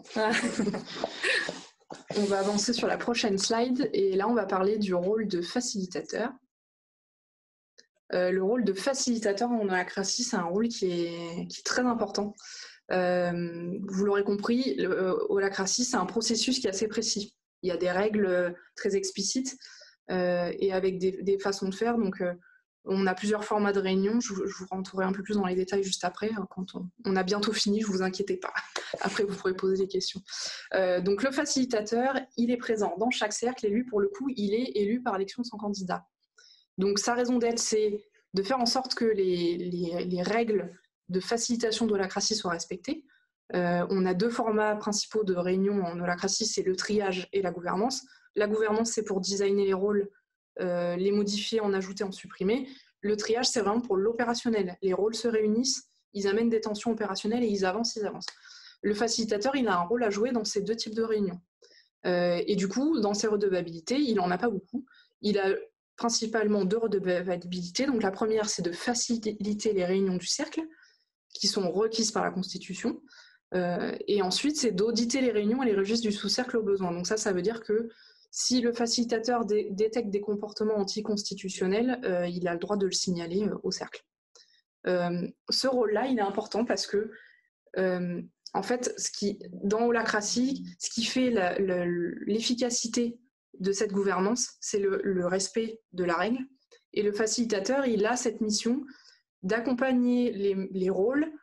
On va avancer sur la prochaine slide et là on va parler du rôle de facilitateur. Euh, le rôle de facilitateur en holacratie, c'est un rôle qui est, qui est très important. Euh, vous l'aurez compris, holacratie, c'est un processus qui est assez précis. Il y a des règles très explicites euh, et avec des, des façons de faire. Donc, euh, on a plusieurs formats de réunion. Je, je vous rentrerai un peu plus dans les détails juste après. Quand on, on a bientôt fini, ne vous inquiétez pas. Après, vous pourrez poser des questions. Euh, donc, le facilitateur, il est présent dans chaque cercle et lui, pour le coup, il est élu par élection de son candidat. Donc, sa raison d'être, c'est de faire en sorte que les, les, les règles de facilitation de holacratie soient respectées. Euh, on a deux formats principaux de réunion en holacratie, c'est le triage et la gouvernance. La gouvernance, c'est pour designer les rôles, euh, les modifier, en ajouter, en supprimer. Le triage, c'est vraiment pour l'opérationnel. Les rôles se réunissent, ils amènent des tensions opérationnelles et ils avancent, ils avancent. Le facilitateur, il a un rôle à jouer dans ces deux types de réunions. Euh, et du coup, dans ses redevabilités, il n'en a pas beaucoup. Il a principalement deux redevabilités. Donc la première, c'est de faciliter les réunions du cercle, qui sont requises par la Constitution. Euh, et ensuite, c'est d'auditer les réunions et les registres du sous-cercle au besoin. Donc ça, ça veut dire que si le facilitateur dé- détecte des comportements anticonstitutionnels, euh, il a le droit de le signaler euh, au cercle. Euh, ce rôle-là, il est important parce que, euh, en fait, ce qui, dans holacratie, ce qui fait la, la, l'efficacité de cette gouvernance, c'est le, le respect de la règle. Et le facilitateur, il a cette mission d'accompagner les, les rôles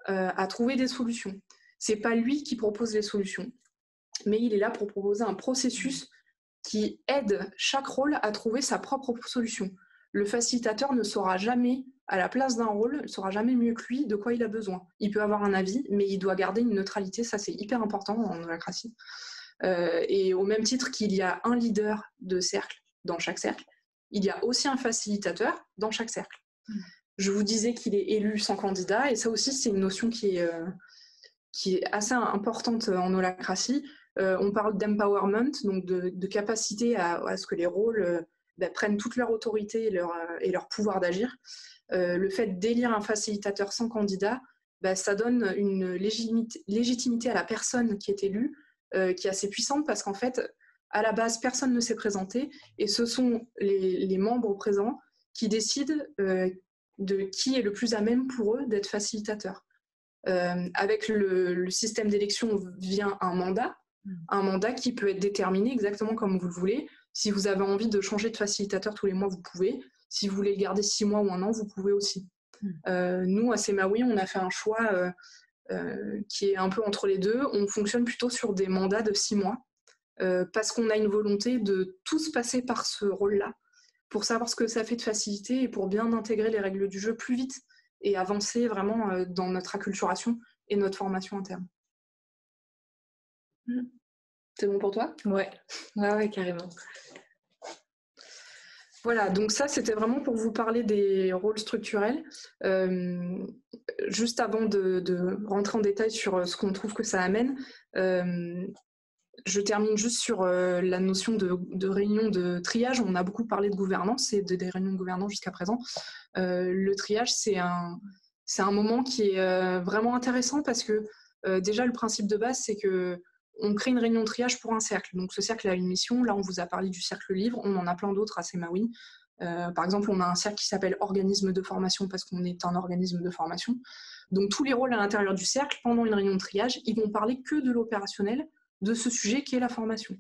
euh, à trouver des solutions. C'est pas lui qui propose les solutions, mais il est là pour proposer un processus qui aide chaque rôle à trouver sa propre solution. Le facilitateur ne saura jamais, à la place d'un rôle, ne saura jamais mieux que lui de quoi il a besoin. Il peut avoir un avis, mais il doit garder une neutralité, ça c'est hyper important en holacratie. Euh, et au même titre qu'il y a un leader de cercle dans chaque cercle, il y a aussi un facilitateur dans chaque cercle. Mmh. Je vous disais qu'il est élu sans candidat, et ça aussi c'est une notion qui est, euh, qui est assez importante en holacratie. Euh, on parle d'empowerment, donc de, de capacité à, à ce que les rôles euh, bah, prennent toute leur autorité et leur, euh, et leur pouvoir d'agir. Euh, le fait d'élire un facilitateur sans candidat, bah, ça donne une légitimité, légitimité à la personne qui est élue, euh, qui est assez puissante parce qu'en fait, à la base, personne ne s'est présenté et ce sont les, les membres présents qui décident euh, de qui est le plus à même pour eux d'être facilitateur. Euh, avec le, le système d'élection vient un mandat, un mandat qui peut être déterminé exactement comme vous le voulez. Si vous avez envie de changer de facilitateur tous les mois, vous pouvez. Si vous voulez le garder six mois ou un an, vous pouvez aussi. Mm. Euh, nous, à Semaoui, on a fait un choix euh, euh, qui est un peu entre les deux. On fonctionne plutôt sur des mandats de six mois euh, parce qu'on a une volonté de tous passer par ce rôle-là pour savoir ce que ça fait de faciliter et pour bien intégrer les règles du jeu plus vite et avancer vraiment euh, dans notre acculturation et notre formation interne. Mm. C'est bon pour toi ? Ouais, ouais, ouais, carrément. Voilà, donc ça, c'était vraiment pour vous parler des rôles structurels. Euh, juste avant de, de rentrer en détail sur ce qu'on trouve que ça amène, euh, je termine juste sur euh, la notion de, de réunion de triage. On a beaucoup parlé de gouvernance et de, des réunions de gouvernance jusqu'à présent. Euh, le triage, c'est un, c'est un moment qui est euh, vraiment intéressant parce que euh, déjà, le principe de base, c'est que on crée une réunion de triage pour un cercle. Donc ce cercle a une mission. Là, on vous a parlé du cercle livre. On en a plein d'autres à Semaoui. Euh, par exemple, on a un cercle qui s'appelle organisme de formation parce qu'on est un organisme de formation. Donc tous les rôles à l'intérieur du cercle, pendant une réunion de triage, ils vont parler que de l'opérationnel, de ce sujet qui est la formation.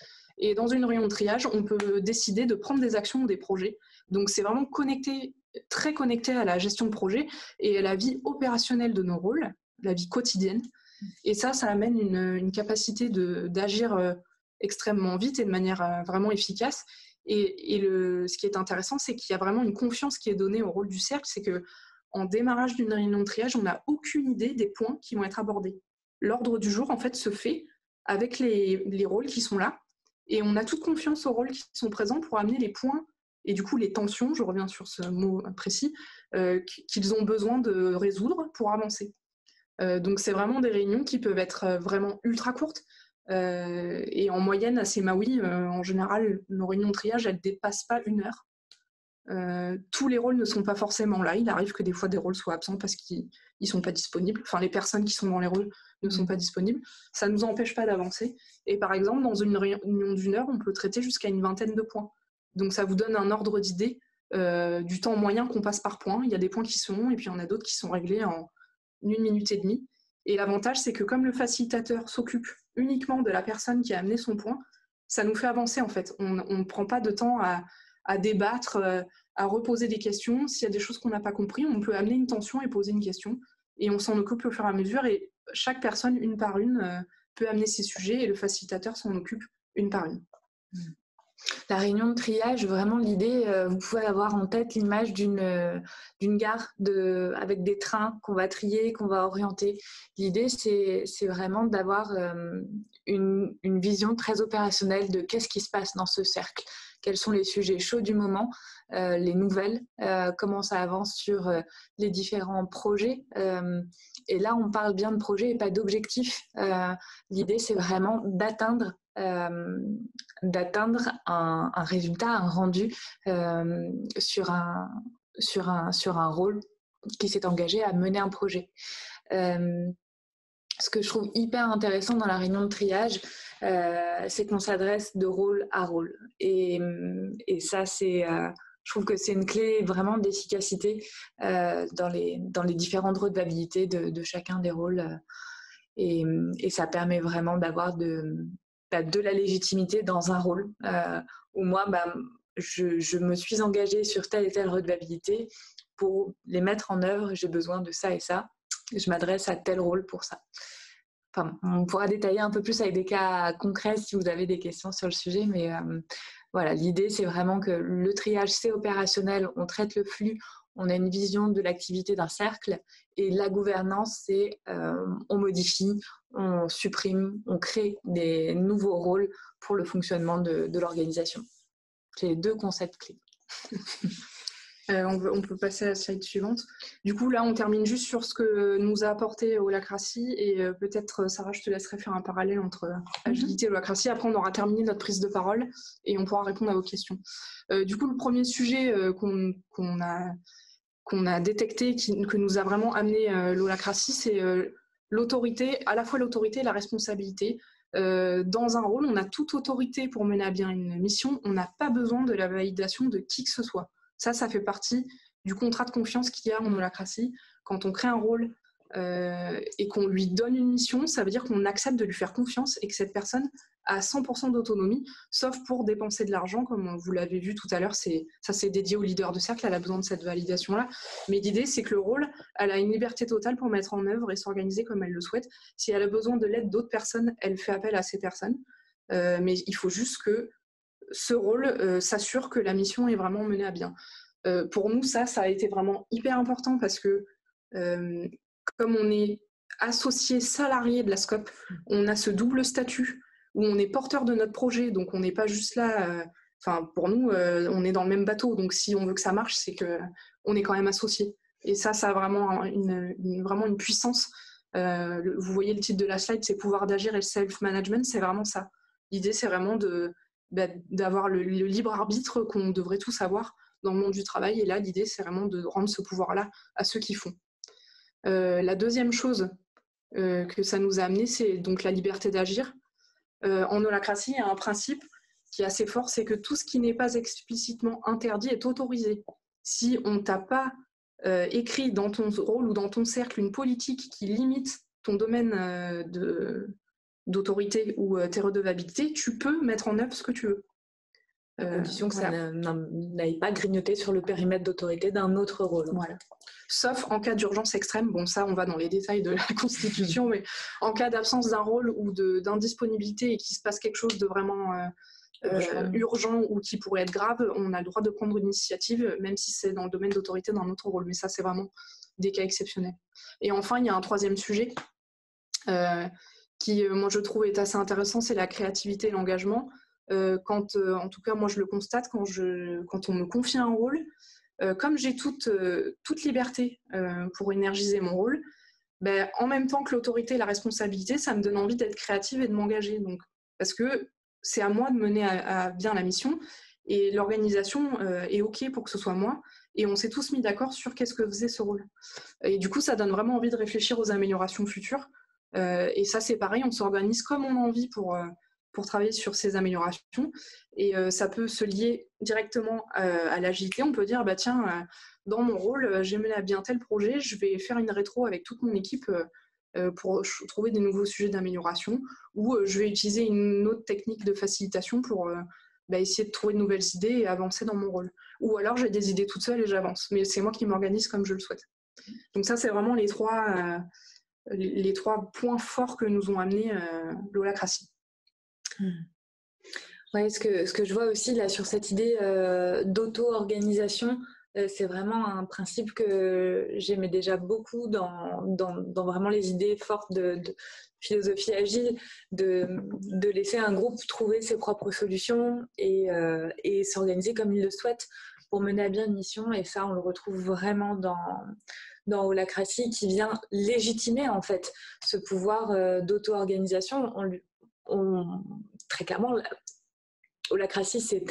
Et dans une réunion de triage, on peut décider de prendre des actions ou des projets. Donc c'est vraiment connecté, très connecté à la gestion de projet et à la vie opérationnelle de nos rôles, la vie quotidienne. Et ça, ça amène une, une capacité de, d'agir euh, extrêmement vite et de manière euh, vraiment efficace. Et, et le, ce qui est intéressant, c'est qu'il y a vraiment une confiance qui est donnée au rôle du cercle. C'est qu'en démarrage d'une réunion de triage, on n'a aucune idée des points qui vont être abordés. L'ordre du jour, en fait, se fait avec les, les rôles qui sont là. Et on a toute confiance aux rôles qui sont présents pour amener les points et du coup les tensions, je reviens sur ce mot précis, euh, qu'ils ont besoin de résoudre pour avancer. Euh, donc c'est vraiment des réunions qui peuvent être vraiment ultra courtes euh, et en moyenne à Semaoui, euh, en général, nos réunions de triage, elles ne dépassent pas une heure. Euh, tous les rôles ne sont pas forcément là. Il arrive que des fois des rôles soient absents parce qu'ils ne sont pas disponibles. Enfin, les personnes qui sont dans les rôles ne sont pas disponibles. Ça ne nous empêche pas d'avancer. Et par exemple, dans une réunion d'une heure, on peut traiter jusqu'à une vingtaine de points. Donc ça vous donne un ordre d'idée euh, du temps moyen qu'on passe par point. Il y a des points qui sont longs et puis il y en a d'autres qui sont réglés en une minute et demie. Et l'avantage, c'est que comme le facilitateur s'occupe uniquement de la personne qui a amené son point, ça nous fait avancer en fait. On ne prend pas de temps à, à débattre, à reposer des questions. S'il y a des choses qu'on n'a pas compris, on peut amener une tension et poser une question. Et on s'en occupe au fur et à mesure. Et chaque personne, une par une, peut amener ses sujets et le facilitateur s'en occupe une par une. La réunion de triage, vraiment l'idée, euh, vous pouvez avoir en tête l'image d'une, euh, d'une gare de, avec des trains qu'on va trier, qu'on va orienter. L'idée, c'est, c'est vraiment d'avoir euh, une, une vision très opérationnelle de qu'est-ce qui se passe dans ce cercle, quels sont les sujets chauds du moment, euh, les nouvelles, euh, comment ça avance sur euh, les différents projets. Euh, et là, on parle bien de projets et pas d'objectifs. Euh, l'idée, c'est vraiment d'atteindre Euh, d'atteindre un, un résultat, un rendu euh, sur, un, sur, un, sur un rôle qui s'est engagé à mener un projet. Euh, ce que je trouve hyper intéressant dans la réunion de triage, euh, c'est qu'on s'adresse de rôle à rôle. Et, et ça, c'est... Euh, je trouve que c'est une clé vraiment d'efficacité euh, dans, les, dans les différentes redevabilités de, de chacun des rôles. Et, et ça permet vraiment d'avoir de... de la légitimité dans un rôle euh, où moi, bah, je, je me suis engagée sur telle et telle redevabilité. Pour les mettre en œuvre, j'ai besoin de ça et ça. je m'adresse à tel rôle pour ça. Enfin, on pourra détailler un peu plus avec des cas concrets si vous avez des questions sur le sujet, mais euh, voilà, l'idée c'est vraiment que le triage c'est opérationnel, on traite le flux, on a une vision de l'activité d'un cercle, et la gouvernance c'est euh, on modifie, on supprime, on crée des nouveaux rôles pour le fonctionnement de, de l'organisation. C'est les deux concepts clés. Euh, on, veut, on peut passer à la slide suivante. Du coup, là, on termine juste sur ce que nous a apporté Holacracy et euh, peut-être, Sarah, je te laisserai faire un parallèle entre agilité et Holacracy. Après, on aura terminé notre prise de parole et on pourra répondre à vos questions. Euh, du coup, le premier sujet euh, qu'on, qu'on, a, qu'on a détecté, qui, que nous a vraiment amené euh, l'Holacracy, c'est euh, l'autorité, à la fois l'autorité et la responsabilité. Euh, dans un rôle, on a toute autorité pour mener à bien une mission, on n'a pas besoin de la validation de qui que ce soit. Ça, ça fait partie du contrat de confiance qu'il y a en Holacracy. Quand on crée un rôle euh, et qu'on lui donne une mission, ça veut dire qu'on accepte de lui faire confiance et que cette personne a cent pour cent d'autonomie, sauf pour dépenser de l'argent, comme vous l'avez vu tout à l'heure, c'est, ça c'est dédié au leader de cercle, elle a besoin de cette validation-là. Mais l'idée, c'est que le rôle, elle a une liberté totale pour mettre en œuvre et s'organiser comme elle le souhaite. Si elle a besoin de l'aide d'autres personnes, elle fait appel à ces personnes. Euh, mais il faut juste que ce rôle euh, s'assure que la mission est vraiment menée à bien. Euh, pour nous, ça, ça a été vraiment hyper important parce que euh, comme on est associé salarié de la SCOP, on a ce double statut où on est porteur de notre projet, donc on n'est pas juste là, enfin euh, pour nous, euh, on est dans le même bateau, donc si on veut que ça marche, c'est qu'on est quand même associé. Et ça, ça a vraiment une, une, vraiment une puissance. Euh, vous voyez le titre de la slide, c'est pouvoir d'agir et le self-management, c'est vraiment ça. L'idée, c'est vraiment de Bah, d'avoir le, le libre arbitre qu'on devrait tous avoir dans le monde du travail. Et là, l'idée, c'est vraiment de rendre ce pouvoir-là à ceux qui font. Euh, la deuxième chose euh, que ça nous a amené, c'est donc la liberté d'agir. Euh, en Holacracy, il y a un principe qui est assez fort, c'est que tout ce qui n'est pas explicitement interdit est autorisé. Si on t'a pas euh, écrit dans ton rôle ou dans ton cercle une politique qui limite ton domaine euh, de d'autorité ou euh, tes redevables, tu peux mettre en œuvre ce que tu veux. À euh, condition que ça n'aille pas grignoter sur le périmètre d'autorité d'un autre rôle. Voilà. Sauf en cas d'urgence extrême, bon ça on va dans les détails de la Constitution, mais en cas d'absence d'un rôle ou d'indisponibilité et qu'il se passe quelque chose de vraiment euh, euh, urgent ou qui pourrait être grave, on a le droit de prendre une initiative, même si c'est dans le domaine d'autorité d'un autre rôle. Mais ça c'est vraiment des cas exceptionnels. Et enfin, il y a un troisième sujet euh, qui, moi, je trouve est assez intéressant, c'est la créativité et l'engagement. Euh, quand, euh, en tout cas, moi, je le constate quand, je, quand on me confie un rôle, euh, comme j'ai toute, euh, toute liberté euh, pour énergiser mon rôle, ben, en même temps que l'autorité et la responsabilité, ça me donne envie d'être créative et de m'engager. Donc, parce que c'est à moi de mener à, à bien la mission et l'organisation euh, est OK pour que ce soit moi. Et on s'est tous mis d'accord sur qu'est-ce que faisait ce rôle. Et du coup, ça donne vraiment envie de réfléchir aux améliorations futures. Euh, et ça, c'est pareil, on s'organise comme on a envie pour, euh, pour travailler sur ces améliorations. Et euh, ça peut se lier directement euh, à l'agilité. On peut dire, bah, tiens, euh, dans mon rôle, j'ai mené à bien tel projet, je vais faire une rétro avec toute mon équipe euh, pour trouver des nouveaux sujets d'amélioration, ou euh, je vais utiliser une autre technique de facilitation pour euh, bah, essayer de trouver de nouvelles idées et avancer dans mon rôle. Ou alors, j'ai des idées toute seule et j'avance. Mais c'est moi qui m'organise comme je le souhaite. Donc ça, c'est vraiment les trois... Euh, les trois points forts que nous ont amenés euh, l'Holacracy. Mmh. Ouais, ce que, ce que je vois aussi là sur cette idée euh, d'auto-organisation, euh, c'est vraiment un principe que j'aimais déjà beaucoup dans, dans, dans vraiment les idées fortes de, de philosophie agile, de, de laisser un groupe trouver ses propres solutions et, euh, et s'organiser comme il le souhaite pour mener à bien une mission. Et ça, on le retrouve vraiment dans... dans Holacracy, qui vient légitimer en fait ce pouvoir euh, d'auto-organisation. On, on, très clairement, Holacracy c'est,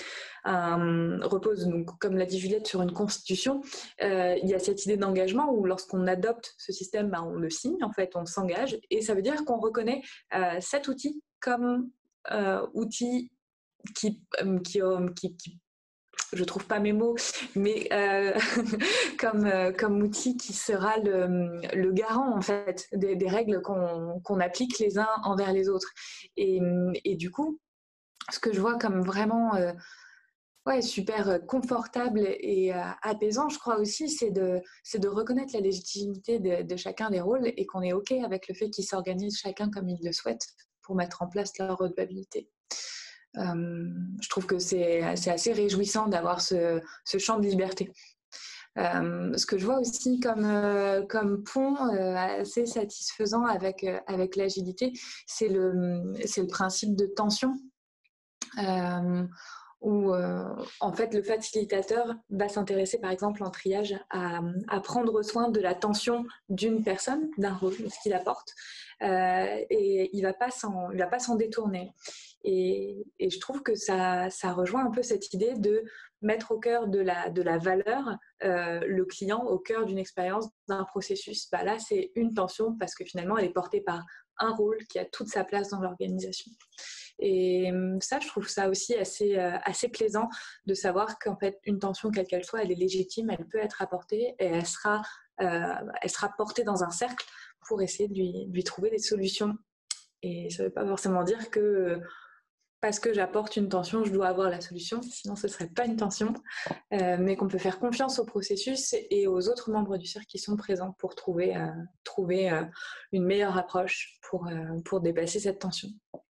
euh, repose, donc, comme l'a dit Juliette, sur une constitution. Euh, il y a cette idée d'engagement où lorsqu'on adopte ce système, bah, on le signe, en fait, on s'engage, et ça veut dire qu'on reconnaît euh, cet outil comme euh, outil qui, euh, qui, euh, qui, qui je trouve pas mes mots, mais euh, comme, euh, comme outil qui sera le, le garant en fait des, des règles qu'on, qu'on applique les uns envers les autres. Et, et du coup, ce que je vois comme vraiment euh, Ouais, super confortable et euh, apaisant, je crois aussi, c'est de, c'est de reconnaître la légitimité de, de chacun des rôles et qu'on est OK avec le fait qu'ils s'organisent chacun comme ils le souhaitent pour mettre en place leur redevabilité. Euh, je trouve que c'est, c'est assez réjouissant d'avoir ce, ce champ de liberté. Euh, ce que je vois aussi comme, euh, comme pont euh, assez satisfaisant avec, euh, avec l'agilité, c'est le, c'est le principe de tension. Euh, où euh, en fait le facilitateur va s'intéresser par exemple en triage à, à prendre soin de la tension d'une personne, d'un rôle, de ce qu'il apporte, euh, et il va pas s'en, il va pas s'en détourner. Et, et je trouve que ça, ça rejoint un peu cette idée de mettre au cœur de la, de la valeur euh, le client au cœur d'une expérience, d'un processus. Bah là, c'est une tension parce que finalement, elle est portée par un rôle qui a toute sa place dans l'organisation. Et ça, je trouve ça aussi assez, euh, assez plaisant de savoir qu'en fait, une tension, quelle qu'elle soit, elle est légitime, elle peut être apportée et elle sera, euh, elle sera portée dans un cercle pour essayer de lui, de lui trouver des solutions. Et ça ne veut pas forcément dire que parce que j'apporte une tension, je dois avoir la solution, sinon ce ne serait pas une tension, euh, mais qu'on peut faire confiance au processus et aux autres membres du cercle qui sont présents pour trouver, euh, trouver euh, une meilleure approche pour, euh, pour dépasser cette tension.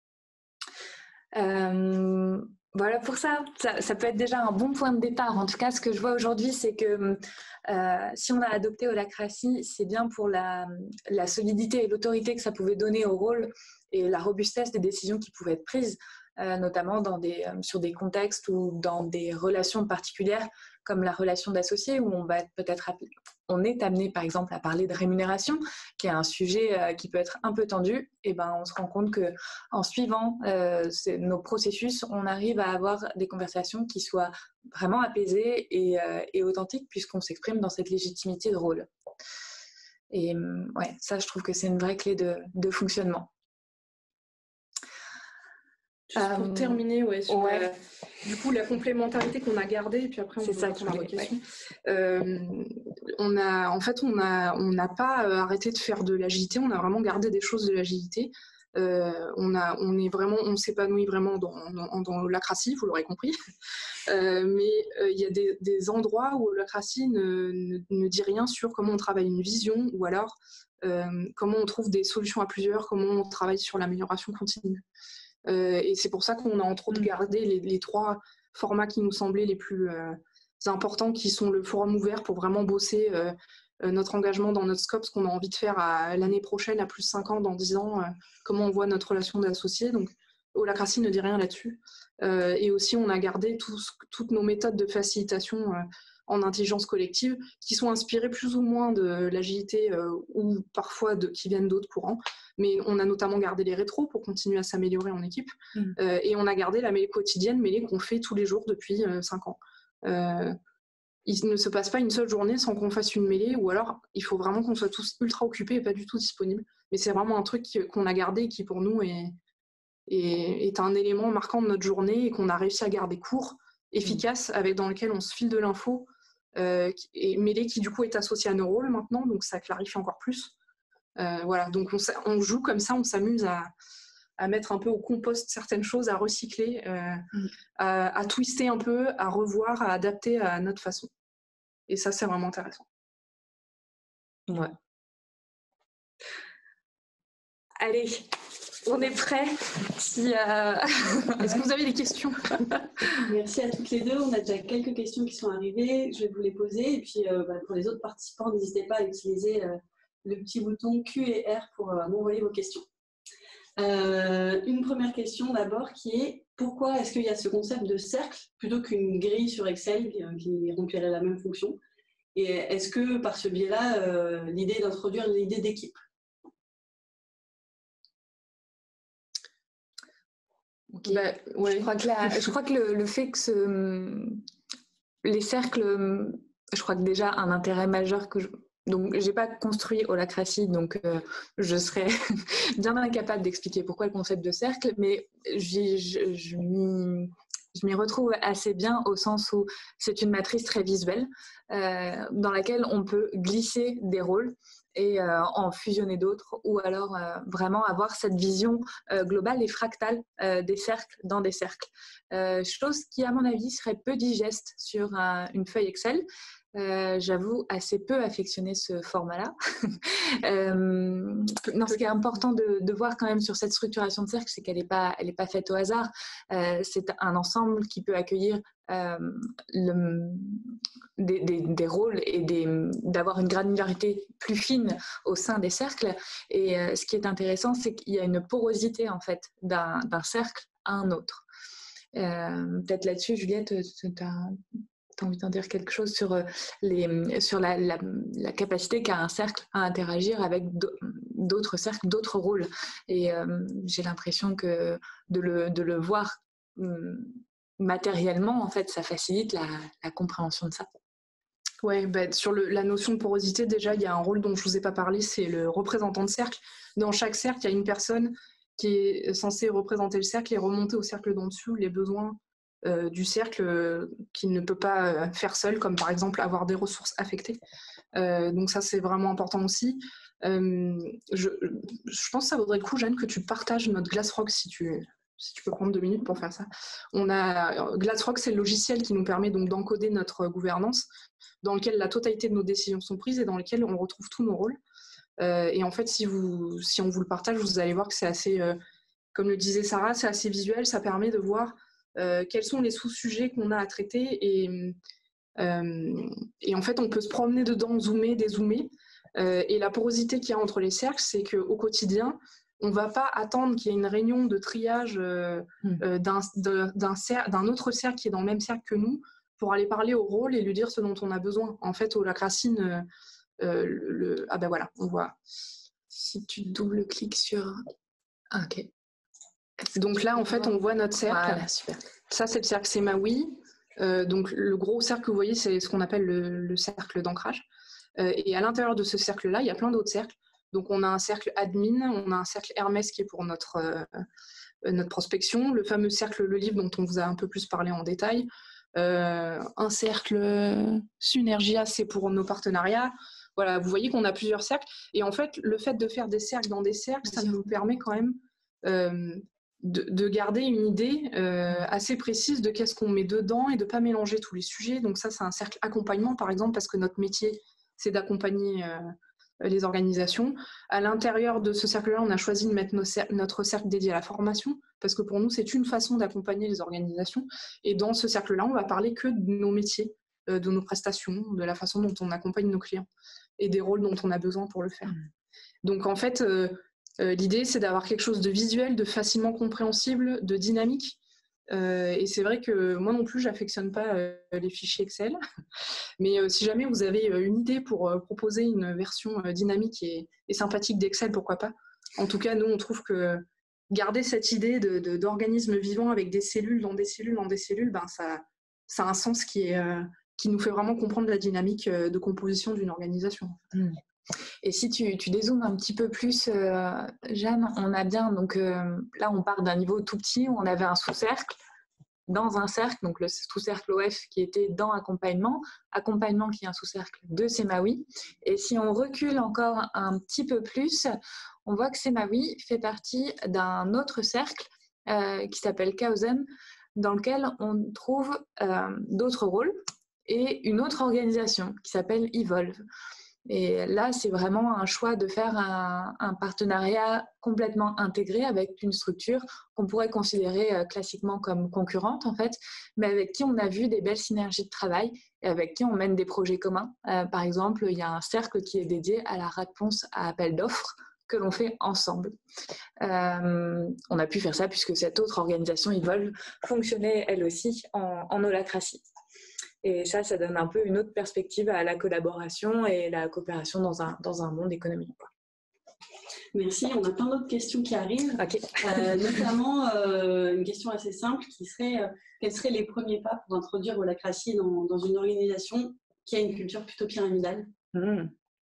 Euh, voilà pour ça. ça. Ça peut être déjà un bon point de départ. En tout cas, ce que je vois aujourd'hui, c'est que euh, si on a adopté Holacracy, c'est bien pour la, la solidité et l'autorité que ça pouvait donner au rôle et la robustesse des décisions qui pouvaient être prises, euh, notamment dans des, euh, sur des contextes ou dans des relations particulières, comme la relation d'associés, où on va peut-être on est amené par exemple à parler de rémunération, qui est un sujet euh, qui peut être un peu tendu. Et ben on se rend compte que en suivant euh, nos processus, on arrive à avoir des conversations qui soient vraiment apaisées et, euh, et authentiques, puisqu'on s'exprime dans cette légitimité de rôle. Et ouais, ça, je trouve que c'est une vraie clé de, de fonctionnement. Juste pour euh, terminer, ouais, sur ouais. Euh, du coup la complémentarité qu'on a gardée, et puis après on c'est ça pour la question. Ouais. Euh, on a, en fait, on a, on n'a pas euh, arrêté de faire de l'agilité. On a vraiment gardé des choses de l'agilité. Euh, on a, on est vraiment, on s'épanouit vraiment dans, dans, dans Holacracy, vous l'aurez compris. Euh, mais il euh, y a des, des endroits où Holacracy ne, ne, ne dit rien sur comment on travaille une vision, ou alors euh, comment on trouve des solutions à plusieurs, comment on travaille sur l'amélioration continue. Euh, et c'est pour ça qu'on a entre autres gardé les, les trois formats qui nous semblaient les plus euh, importants, qui sont le forum ouvert pour vraiment bosser euh, euh, notre engagement dans notre scope, ce qu'on a envie de faire à l'année prochaine, à plus cinq ans, dans dix ans, euh, comment on voit notre relation d'associés. Donc Holacracy ne dit rien là-dessus. Euh, et aussi on a gardé tout, toutes nos méthodes de facilitation euh, en intelligence collective, qui sont inspirées plus ou moins de l'agilité euh, ou parfois de, qui viennent d'autres courants. Mais on a notamment gardé les rétros pour continuer à s'améliorer en équipe. Mmh. Euh, et on a gardé la mêlée quotidienne, mêlée qu'on fait tous les jours depuis euh, cinq ans. Euh, il ne se passe pas une seule journée sans qu'on fasse une mêlée, ou alors il faut vraiment qu'on soit tous ultra occupés et pas du tout disponibles. Mais c'est vraiment un truc qui, qu'on a gardé et qui pour nous est, est, est un élément marquant de notre journée et qu'on a réussi à garder court, efficace, mmh. avec, dans lequel on se file de l'info, euh, et mêlée qui du coup est associée à nos rôles maintenant, donc ça clarifie encore plus. Euh, voilà, donc on, on joue comme ça, on s'amuse à, à mettre un peu au compost certaines choses, à recycler, euh, mmh. à, à twister un peu, à revoir, à adapter à notre façon. Et ça, c'est vraiment intéressant. Ouais. Allez, on est prêts. Si, euh... Est-ce que vous avez des questions? Merci à toutes les deux. On a déjà quelques questions qui sont arrivées. Je vais vous les poser. Et puis, euh, bah, pour les autres participants, n'hésitez pas à utiliser euh, le petit bouton Q et R pour euh, m'envoyer vos questions. Euh, une première question d'abord qui est pourquoi est-ce qu'il y a ce concept de cercle plutôt qu'une grille sur Excel qui, qui remplirait la même fonction? Et est-ce que par ce biais-là, euh, l'idée d'introduire l'idée d'équipe? Okay. Bah, ouais. Je crois que, la, je crois que le, le fait que ce, les cercles, je crois que déjà un intérêt majeur que je, donc j'ai pas construit Holacracy, donc euh, je serais bien incapable d'expliquer pourquoi le concept de cercle, mais j'y, je, je, m'y, je m'y retrouve assez bien au sens où c'est une matrice très visuelle euh, dans laquelle on peut glisser des rôles et euh, en fusionner d'autres, ou alors euh, vraiment avoir cette vision euh, globale et fractale euh, des cercles dans des cercles. Euh, chose qui, à mon avis, serait peu digeste sur un, une feuille Excel. Euh, j'avoue assez peu affectionner ce format-là. euh, non, ce qui est important de, de voir quand même sur cette structuration de cercle, c'est qu'elle n'est pas, elle est pas faite au hasard. Euh, c'est un ensemble qui peut accueillir euh, le, des, des, des rôles et des, d'avoir une granularité plus fine au sein des cercles. Et euh, ce qui est intéressant, c'est qu'il y a une porosité en fait d'un, d'un cercle à un autre. Euh, peut-être là-dessus, Juliette, tu as tu as envie d'en dire quelque chose sur, les, sur la, la, la capacité qu'a un cercle à interagir avec d'autres cercles, d'autres rôles. Et euh, j'ai l'impression que de le, de le voir hum, matériellement, en fait, ça facilite la, la compréhension de ça. Ouais, bah, sur le, la notion de porosité, déjà, il y a un rôle dont je ne vous ai pas parlé, c'est le représentant de cercle. Dans chaque cercle, il y a une personne qui est censée représenter le cercle et remonter au cercle d'en dessous les besoins Euh, du cercle euh, qu'il ne peut pas euh, faire seul, comme par exemple avoir des ressources affectées. Euh, donc ça, c'est vraiment important aussi. Euh, je, je pense que ça vaudrait le coup, Jeanne, que tu partages notre Glassrock si tu, si tu peux prendre deux minutes pour faire ça. On a, Glassrock, c'est le logiciel qui nous permet donc d'encoder notre gouvernance, dans lequel la totalité de nos décisions sont prises et dans lequel on retrouve tous nos rôles. Euh, et en fait, si, vous, si on vous le partage, vous allez voir que c'est assez, euh, comme le disait Sarah, c'est assez visuel, ça permet de voir Euh, quels sont les sous-sujets qu'on a à traiter et, euh, et en fait on peut se promener dedans, zoomer, dézoomer euh, et la porosité qu'il y a entre les cercles, c'est qu'au quotidien on ne va pas attendre qu'il y ait une réunion de triage euh, euh, d'un, d'un, cer- d'un autre cercle qui est dans le même cercle que nous pour aller parler au rôle et lui dire ce dont on a besoin. En fait, au lac Racine, euh, euh, le, le... ah ben voilà, on voit. Si tu double-cliques sur... Ah, ok. Donc là, en fait, on voit notre cercle. Voilà, super. Ça, c'est le cercle Semaoui. Euh, donc le gros cercle que vous voyez, c'est ce qu'on appelle le, le cercle d'ancrage. Euh, et à l'intérieur de ce cercle-là, il y a plein d'autres cercles. Donc on a un cercle admin, on a un cercle Hermès qui est pour notre, euh, notre prospection, le fameux cercle Le Livre dont on vous a un peu plus parlé en détail, euh, un cercle Synergia, c'est pour nos partenariats. Voilà, vous voyez qu'on a plusieurs cercles. Et en fait, le fait de faire des cercles dans des cercles, ça nous permet quand même euh, de, de garder une idée euh, assez précise de qu'est-ce qu'on met dedans et de ne pas mélanger tous les sujets. Donc ça, c'est un cercle accompagnement, par exemple, parce que notre métier, c'est d'accompagner euh, les organisations. À l'intérieur de ce cercle-là, on a choisi de mettre nos cer- notre cercle dédié à la formation, parce que pour nous, c'est une façon d'accompagner les organisations. Et dans ce cercle-là, on va parler que de nos métiers, euh, de nos prestations, de la façon dont on accompagne nos clients et des rôles dont on a besoin pour le faire. Donc en fait, euh, euh, l'idée, c'est d'avoir quelque chose de visuel, de facilement compréhensible, de dynamique. Euh, et c'est vrai que moi non plus, j'affectionne pas euh, les fichiers Excel. Mais euh, si jamais vous avez euh, une idée pour euh, proposer une version euh, dynamique et, et sympathique d'Excel, pourquoi pas. En tout cas, nous, on trouve que garder cette idée de, de, d'organisme vivant avec des cellules dans des cellules dans des cellules, ben ça, ça a un sens qui, est, euh, qui nous fait vraiment comprendre la dynamique euh, de composition d'une organisation. Mmh. Et si tu, tu dézoomes un petit peu plus, euh, Jeanne, on a bien, donc euh, là on part d'un niveau tout petit où on avait un sous-cercle dans un cercle, donc le sous-cercle O F qui était dans accompagnement, accompagnement qui est un sous-cercle de Semaoui. Et si on recule encore un petit peu plus, on voit que Semaoui fait partie d'un autre cercle euh, qui s'appelle Chaosen, dans lequel on trouve euh, d'autres rôles et une autre organisation qui s'appelle Evolve. Et là, c'est vraiment un choix de faire un, un partenariat complètement intégré avec une structure qu'on pourrait considérer euh, classiquement comme concurrente, en fait, mais avec qui on a vu des belles synergies de travail et avec qui on mène des projets communs. Euh, par exemple, il y a un cercle qui est dédié à la réponse à appel d'offres que l'on fait ensemble. Euh, on a pu faire ça puisque cette autre organisation, Evolve, fonctionnait elle aussi en, en holacratie. Et ça, ça donne un peu une autre perspective à la collaboration et la coopération dans un, dans un monde économique. Merci. On a plein d'autres questions qui arrivent, okay. euh, notamment euh, une question assez simple qui serait euh, quels seraient les premiers pas pour introduire l'holacratie dans, dans une organisation qui a une culture plutôt pyramidale? mmh.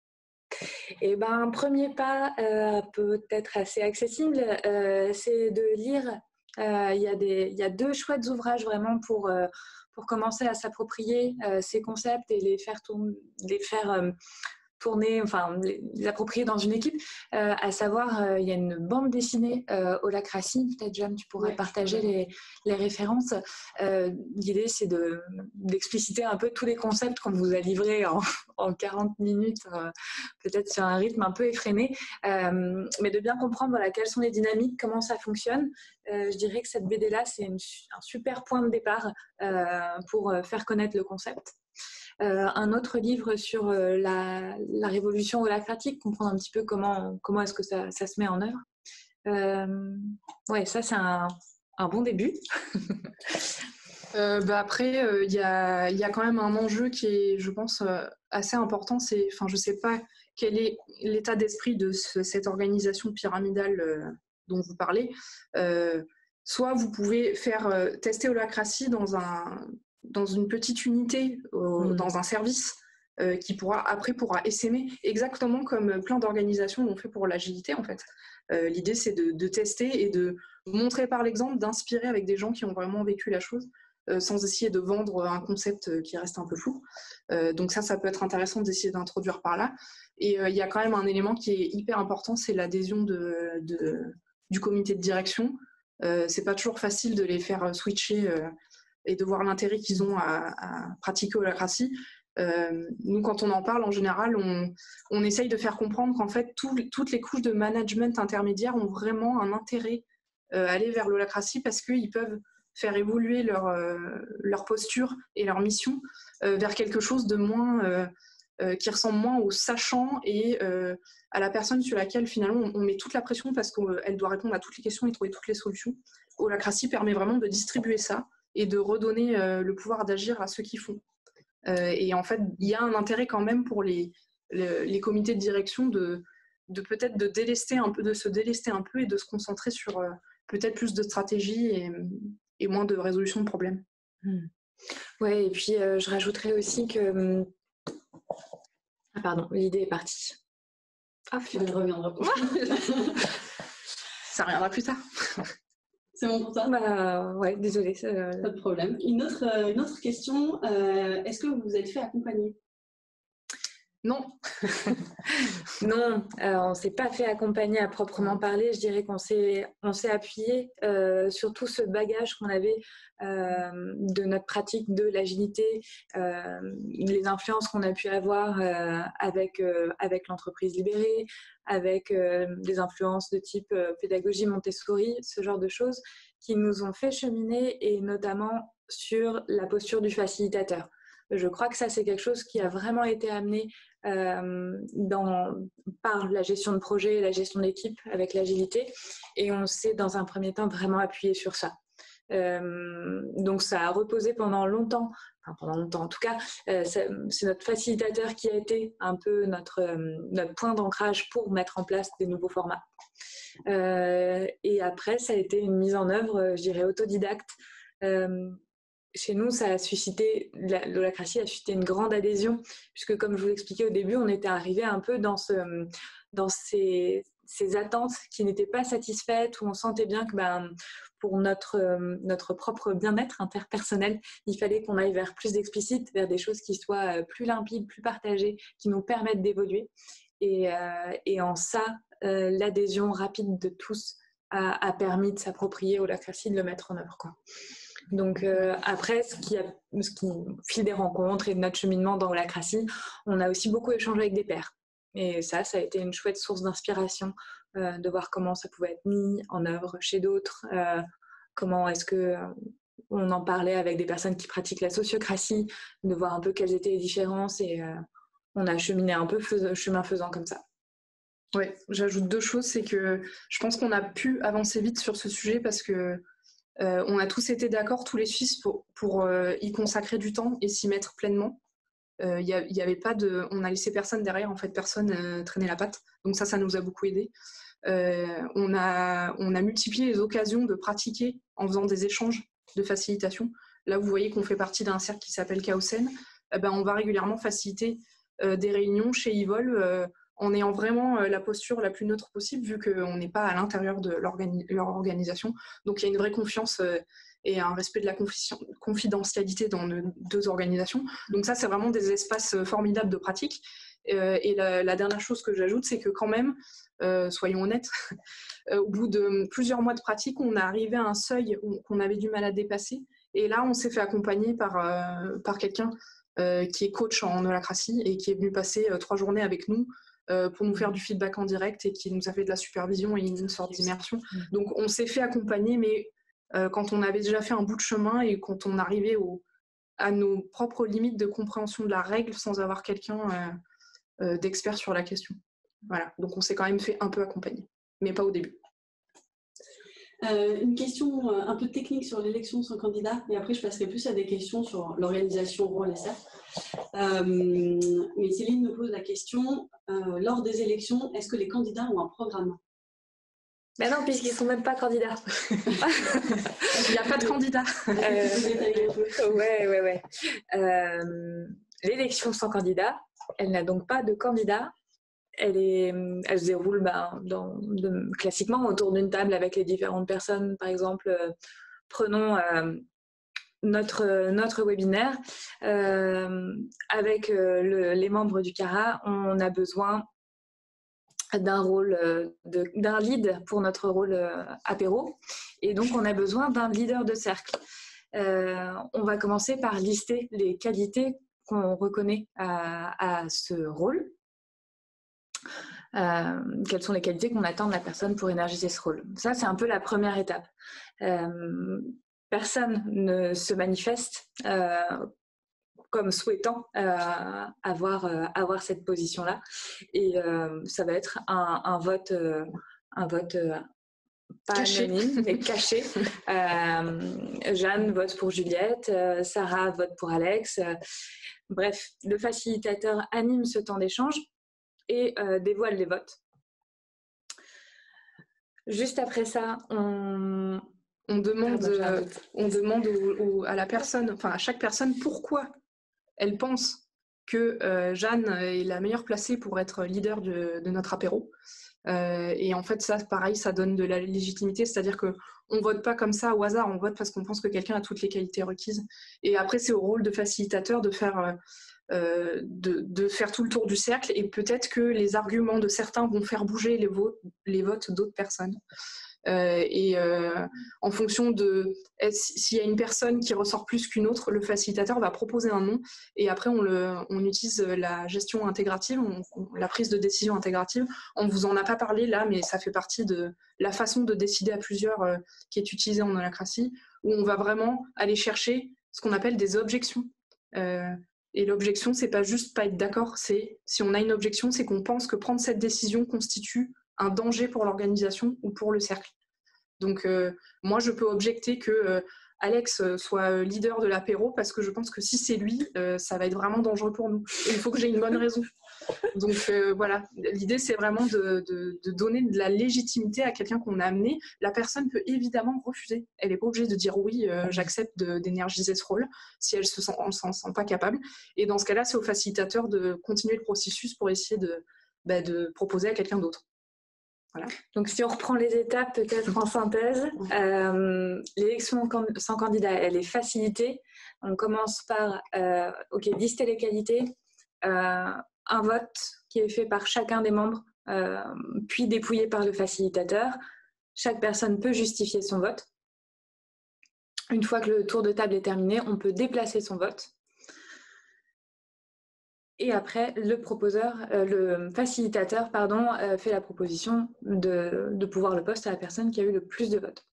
Et ben, un premier pas euh, peut-être assez accessible, euh, c'est de lire. Euh, il y a des, il y a deux chouettes ouvrages vraiment pour euh, pour commencer à s'approprier euh, ces concepts et les faire, tourner, les faire euh, tourner, enfin les, les approprier dans une équipe, euh, à savoir euh, il y a une bande dessinée euh, Holacracy, peut-être Jeanne tu pourrais ouais, partager les, les références. Euh, l'idée c'est de, d'expliciter un peu tous les concepts qu'on vous a livrés en, en quarante minutes, euh, peut-être sur un rythme un peu effréné, euh, mais de bien comprendre voilà, quelles sont les dynamiques, comment ça fonctionne. Euh, je dirais que cette B D là c'est une, un super point de départ euh, pour faire connaître le concept. Euh, un autre livre sur euh, la, la révolution holacratique, comprendre un petit peu comment, comment est-ce que ça, ça se met en œuvre. Euh, ouais, ça c'est un, un bon début. euh, bah après, il euh, y, a, y a quand même un enjeu qui est, je pense, euh, assez important. C'est, enfin, je ne sais pas quel est l'état d'esprit de ce, cette organisation pyramidale euh, dont vous parlez. Euh, soit vous pouvez faire euh, tester Holacracy dans un dans une petite unité, euh, mmh. dans un service euh, qui pourra après pourra essaimer, exactement comme plein d'organisations l'ont fait pour l'agilité en fait. Euh, l'idée c'est de, de tester et de montrer par l'exemple, d'inspirer avec des gens qui ont vraiment vécu la chose, euh, sans essayer de vendre un concept qui reste un peu flou. Euh, donc ça, ça peut être intéressant d'essayer d'introduire par là. Et il euh, y a quand même un élément qui est hyper important, c'est l'adhésion de, de, du comité de direction. Euh, c'est pas toujours facile de les faire switcher euh, et de voir l'intérêt qu'ils ont à, à pratiquer Holacracy. Euh, nous, quand on en parle, en général, on, on essaye de faire comprendre qu'en fait, tout, toutes les couches de management intermédiaires ont vraiment un intérêt euh, à aller vers l'Holacracy parce qu'ils peuvent faire évoluer leur, euh, leur posture et leur mission euh, vers quelque chose de moins, euh, euh, qui ressemble moins au sachant et euh, à la personne sur laquelle finalement on, on met toute la pression parce qu'elle doit répondre à toutes les questions et trouver toutes les solutions. Holacracy permet vraiment de distribuer ça et de redonner euh, le pouvoir d'agir à ceux qui font. Euh, et en fait, il y a un intérêt quand même pour les, les, les comités de direction de, de peut-être de délester un peu, de se délester un peu et de se concentrer sur euh, peut-être plus de stratégie et, et moins de résolution de problèmes. Mmh. Ouais, et puis euh, je rajouterais aussi que... Ah pardon, l'idée est partie. Ah, tu ne reviendras pas. Ça reviendra plus tard. C'est bon pour toi ? Bah ouais, désolée. Euh... Pas de problème. Une autre, euh, une autre question, euh, est-ce que vous vous êtes fait accompagner ? Non. Non, euh, on ne s'est pas fait accompagner à proprement parler. Je dirais qu'on s'est, on s'est appuyé euh, sur tout ce bagage qu'on avait euh, de notre pratique de l'agilité, euh, les influences qu'on a pu avoir euh, avec, euh, avec l'entreprise libérée, avec euh, des influences de type euh, pédagogie Montessori, ce genre de choses qui nous ont fait cheminer, et notamment sur la posture du facilitateur. Je crois que ça, c'est quelque chose qui a vraiment été amené euh, dans, par la gestion de projet et la gestion d'équipe avec l'agilité. Et on s'est, dans un premier temps, vraiment appuyé sur ça. Euh, donc, ça a reposé pendant longtemps, enfin pendant longtemps en tout cas, euh, c'est, c'est notre facilitateur qui a été un peu notre, euh, notre point d'ancrage pour mettre en place des nouveaux formats. Euh, et après, ça a été une mise en œuvre, je dirais, autodidacte. Euh, Chez nous, ça a suscité, l'Holacracy a suscité une grande adhésion, puisque comme je vous l'expliquais au début, on était arrivé un peu dans, ce, dans ces, ces attentes qui n'étaient pas satisfaites, où on sentait bien que ben, pour notre, notre propre bien-être interpersonnel, il fallait qu'on aille vers plus d'explicite, vers des choses qui soient plus limpides, plus partagées, qui nous permettent d'évoluer. Et, euh, et en ça, euh, l'adhésion rapide de tous a, a permis de s'approprier Holacracy, de le mettre en œuvre, quoi. Donc euh, après, ce qui, a, ce qui fil des rencontres et de notre cheminement dans Holacracy, on a aussi beaucoup échangé avec des pairs. Et ça, ça a été une chouette source d'inspiration euh, de voir comment ça pouvait être mis en œuvre chez d'autres, euh, comment est-ce que euh, on en parlait avec des personnes qui pratiquent la sociocratie, de voir un peu quelles étaient les différences, et euh, on a cheminé un peu fais- chemin faisant comme ça. Oui, j'ajoute deux choses, c'est que je pense qu'on a pu avancer vite sur ce sujet parce que Euh, on a tous été d'accord, tous les Suisses, pour, pour euh, y consacrer du temps et s'y mettre pleinement. Euh, y a, y avait pas de, on a laissé personne derrière, en fait, personne euh, traîner la patte. Donc ça, ça nous a beaucoup aidé. Euh, on a, on a multiplié les occasions de pratiquer en faisant des échanges de facilitation. Là, vous voyez qu'on fait partie d'un cercle qui s'appelle Chaosen. Eh ben, on va régulièrement faciliter euh, des réunions chez Evol euh, en ayant vraiment la posture la plus neutre possible, vu qu'on n'est pas à l'intérieur de l'organi- leur organisation. Donc il y a une vraie confiance euh, et un respect de la confidentialité dans nos deux organisations. Donc ça, c'est vraiment des espaces formidables de pratique. Euh, et la, la dernière chose que j'ajoute, c'est que quand même, euh, soyons honnêtes, au bout de plusieurs mois de pratique, on est arrivé à un seuil qu'on avait du mal à dépasser. Et là, on s'est fait accompagner par, euh, par quelqu'un euh, qui est coach en holacratie et qui est venu passer euh, trois journées avec nous euh, pour nous faire du feedback en direct et qui nous a fait de la supervision et une sorte d'immersion. Donc, on s'est fait accompagner, mais euh, quand on avait déjà fait un bout de chemin et quand on arrivait au, à nos propres limites de compréhension de la règle sans avoir quelqu'un euh, euh, d'expert sur la question. Voilà, donc on s'est quand même fait un peu accompagner, mais pas au début. Euh, une question euh, un peu technique sur l'élection de son candidat, et après je passerai plus à des questions sur l'organisation, rôle et ça. Euh, mais Céline nous pose la question, euh, lors des élections, est-ce que les candidats ont un programme? Ben non, puisqu'ils ne sont même pas candidats. Il n'y a pas de candidat. Euh, ouais, ouais, ouais. Euh, l'élection sans candidat, elle n'a donc pas de candidat. Elle, est, elle se déroule ben, dans, de, classiquement autour d'une table avec les différentes personnes. Par exemple, euh, prenons euh, notre, notre webinaire. Euh, avec euh, le, les membres du CARA, on a besoin d'un rôle, euh, de, d'un lead pour notre rôle euh, apéro. Et donc, on a besoin d'un leader de cercle. Euh, on va commencer par lister les qualités qu'on reconnaît à, à ce rôle. Euh, quelles sont les qualités qu'on attend de la personne pour énergiser ce rôle. Ça, c'est un peu la première étape. Euh, personne ne se manifeste euh, comme souhaitant euh, avoir, euh, avoir cette position-là. Et euh, ça va être un, un vote, euh, un vote euh, pas caché. Anonyme, mais caché. Euh, Jeanne vote pour Juliette, euh, Sarah vote pour Alex. Euh, bref, le facilitateur anime ce temps d'échange et euh, dévoile les votes. Juste après ça, on, on demande, euh, on demande au, au, à la personne, enfin à chaque personne, pourquoi elle pense que euh, Jeanne est la meilleure placée pour être leader de, de notre apéro. Euh, et en fait, ça, pareil, ça donne de la légitimité, c'est-à-dire qu'on ne vote pas comme ça au hasard, on vote parce qu'on pense que quelqu'un a toutes les qualités requises. Et après, c'est au rôle de facilitateur de faire... Euh, Euh, de, de faire tout le tour du cercle et peut-être que les arguments de certains vont faire bouger les, vo- les votes d'autres personnes. Euh, et euh, en fonction de s'il y a une personne qui ressort plus qu'une autre, le facilitateur va proposer un nom et après on, le, on utilise la gestion intégrative, on, on, la prise de décision intégrative. On ne vous en a pas parlé là, mais ça fait partie de la façon de décider à plusieurs euh, qui est utilisée en holacratie, où on va vraiment aller chercher ce qu'on appelle des objections. Euh, Et l'objection, c'est pas juste pas être d'accord, c'est si on a une objection, c'est qu'on pense que prendre cette décision constitue un danger pour l'organisation ou pour le cercle. Donc euh, moi, je peux objecter que euh, Alex soit leader de l'apéro parce que je pense que si c'est lui, euh, ça va être vraiment dangereux pour nous. Et il faut que j'ai une bonne raison. Donc euh, voilà, l'idée c'est vraiment de, de, de donner de la légitimité à quelqu'un qu'on a amené. La personne peut évidemment refuser. Elle n'est pas obligée de dire oui, euh, j'accepte de, d'énergiser ce rôle si elle se sent, on s'en sent pas capable. Et dans ce cas-là, c'est au facilitateur de continuer le processus pour essayer de, bah, de proposer à quelqu'un d'autre. Voilà. Donc si on reprend les étapes peut-être en synthèse, euh, l'élection sans candidat, elle est facilitée. On commence par euh, ok, lister les qualités. Euh, un vote qui est fait par chacun des membres, euh, puis dépouillé par le facilitateur. Chaque personne peut justifier son vote. Une fois que le tour de table est terminé, on peut déplacer son vote. Et après, le proposeur, euh, le facilitateur, pardon, euh, fait la proposition de, de pouvoir le poste à la personne qui a eu le plus de votes.